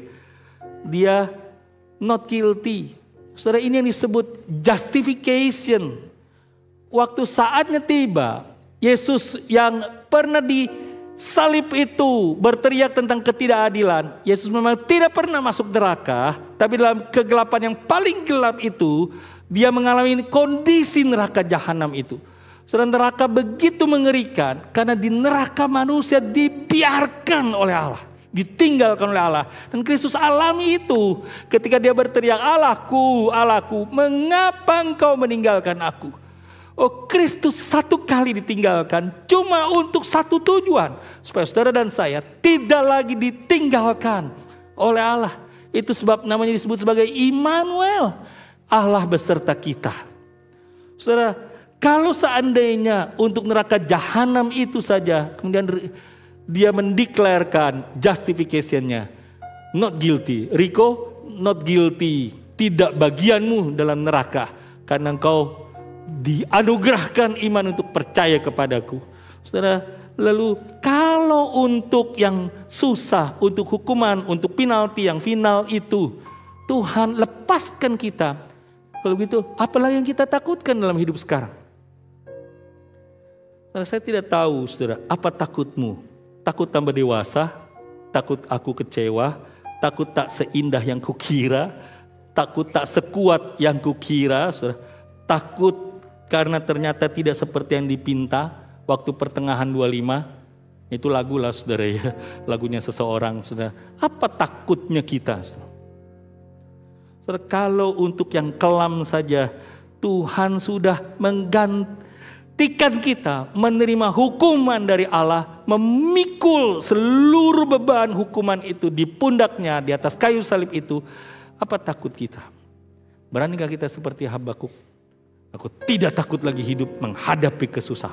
dia not guilty. Saudara, ini yang disebut justification. Waktu saatnya tiba, Yesus yang pernah disalib itu berteriak tentang ketidakadilan. Yesus memang tidak pernah masuk neraka, tapi dalam kegelapan yang paling gelap itu, dia mengalami kondisi neraka jahanam itu. Saudara, neraka begitu mengerikan karena di neraka manusia dibiarkan oleh Allah, ditinggalkan oleh Allah. Dan Kristus alami itu ketika dia berteriak, Allahku, Allahku, mengapa engkau meninggalkan aku? Oh, Kristus satu kali ditinggalkan cuma untuk satu tujuan, supaya saudara dan saya tidak lagi ditinggalkan oleh Allah. Itu sebab namanya disebut sebagai Immanuel, Allah beserta kita. Saudara, kalau seandainya untuk neraka jahanam itu saja, kemudian dia mendeklarkan justification-nya, not guilty. Riko, not guilty, tidak bagianmu dalam neraka, karena engkau dianugerahkan iman untuk percaya kepadaku. Saudara, lalu kalau untuk yang susah, untuk hukuman, untuk penalti yang final itu, Tuhan lepaskan kita. Kalau gitu, apalagi yang kita takutkan dalam hidup sekarang? Saya tidak tahu, saudara, apa takutmu? Takut tambah dewasa? Takut aku kecewa? Takut tak seindah yang kukira? Takut tak sekuat yang kukira? Saudara? Takut karena ternyata tidak seperti yang dipinta waktu pertengahan 25? Itu lagu lah, saudara ya. Lagunya seseorang, saudara. Apa takutnya kita, saudara? Saudara, kalau untuk yang kelam saja Tuhan sudah menggantikan kita menerima hukuman dari Allah, memikul seluruh beban hukuman itu di pundaknya di atas kayu salib itu. Apa takut kita? Beranikah kita seperti Habakuk? Aku tidak takut lagi hidup menghadapi kesusahan.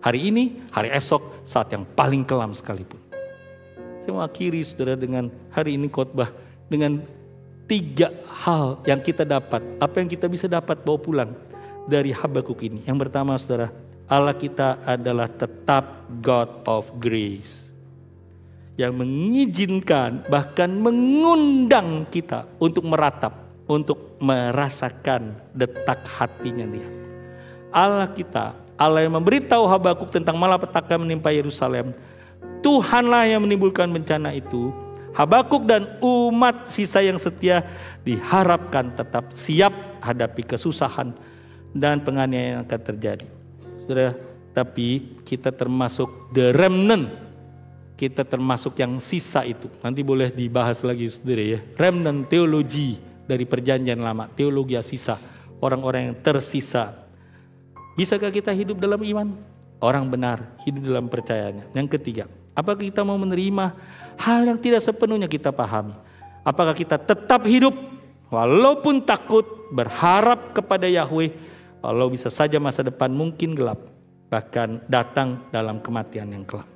Hari ini, hari esok, saat yang paling kelam sekalipun. Saya mau akhiri saudara dengan hari ini khotbah dengan 3 hal yang kita dapat. Apa yang kita bisa dapat bawa pulang dari Habakuk ini. Yang pertama saudara, Allah kita adalah tetap God of Grace. Yang mengizinkan bahkan mengundang kita untuk meratap. Untuk merasakan detak hatinya dia. Allah kita, Allah yang memberitahu Habakuk tentang malapetaka menimpa Yerusalem. Tuhanlah yang menimbulkan bencana itu. Habakuk dan umat sisa yang setia diharapkan tetap siap hadapi kesusahan dan penganiayaan yang akan terjadi. Saudara, tapi kita termasuk the remnant. Kita termasuk yang sisa itu. Nanti boleh dibahas lagi saudara ya. Remnant teologi dari perjanjian lama. Teologi sisa. Orang-orang yang tersisa. Bisakah kita hidup dalam iman? Orang benar hidup dalam percayanya. Yang ketiga, apakah kita mau menerima hal yang tidak sepenuhnya kita pahami? Apakah kita tetap hidup walaupun takut, berharap kepada Yahweh, walau bisa saja masa depan mungkin gelap, bahkan datang dalam kematian yang kelak.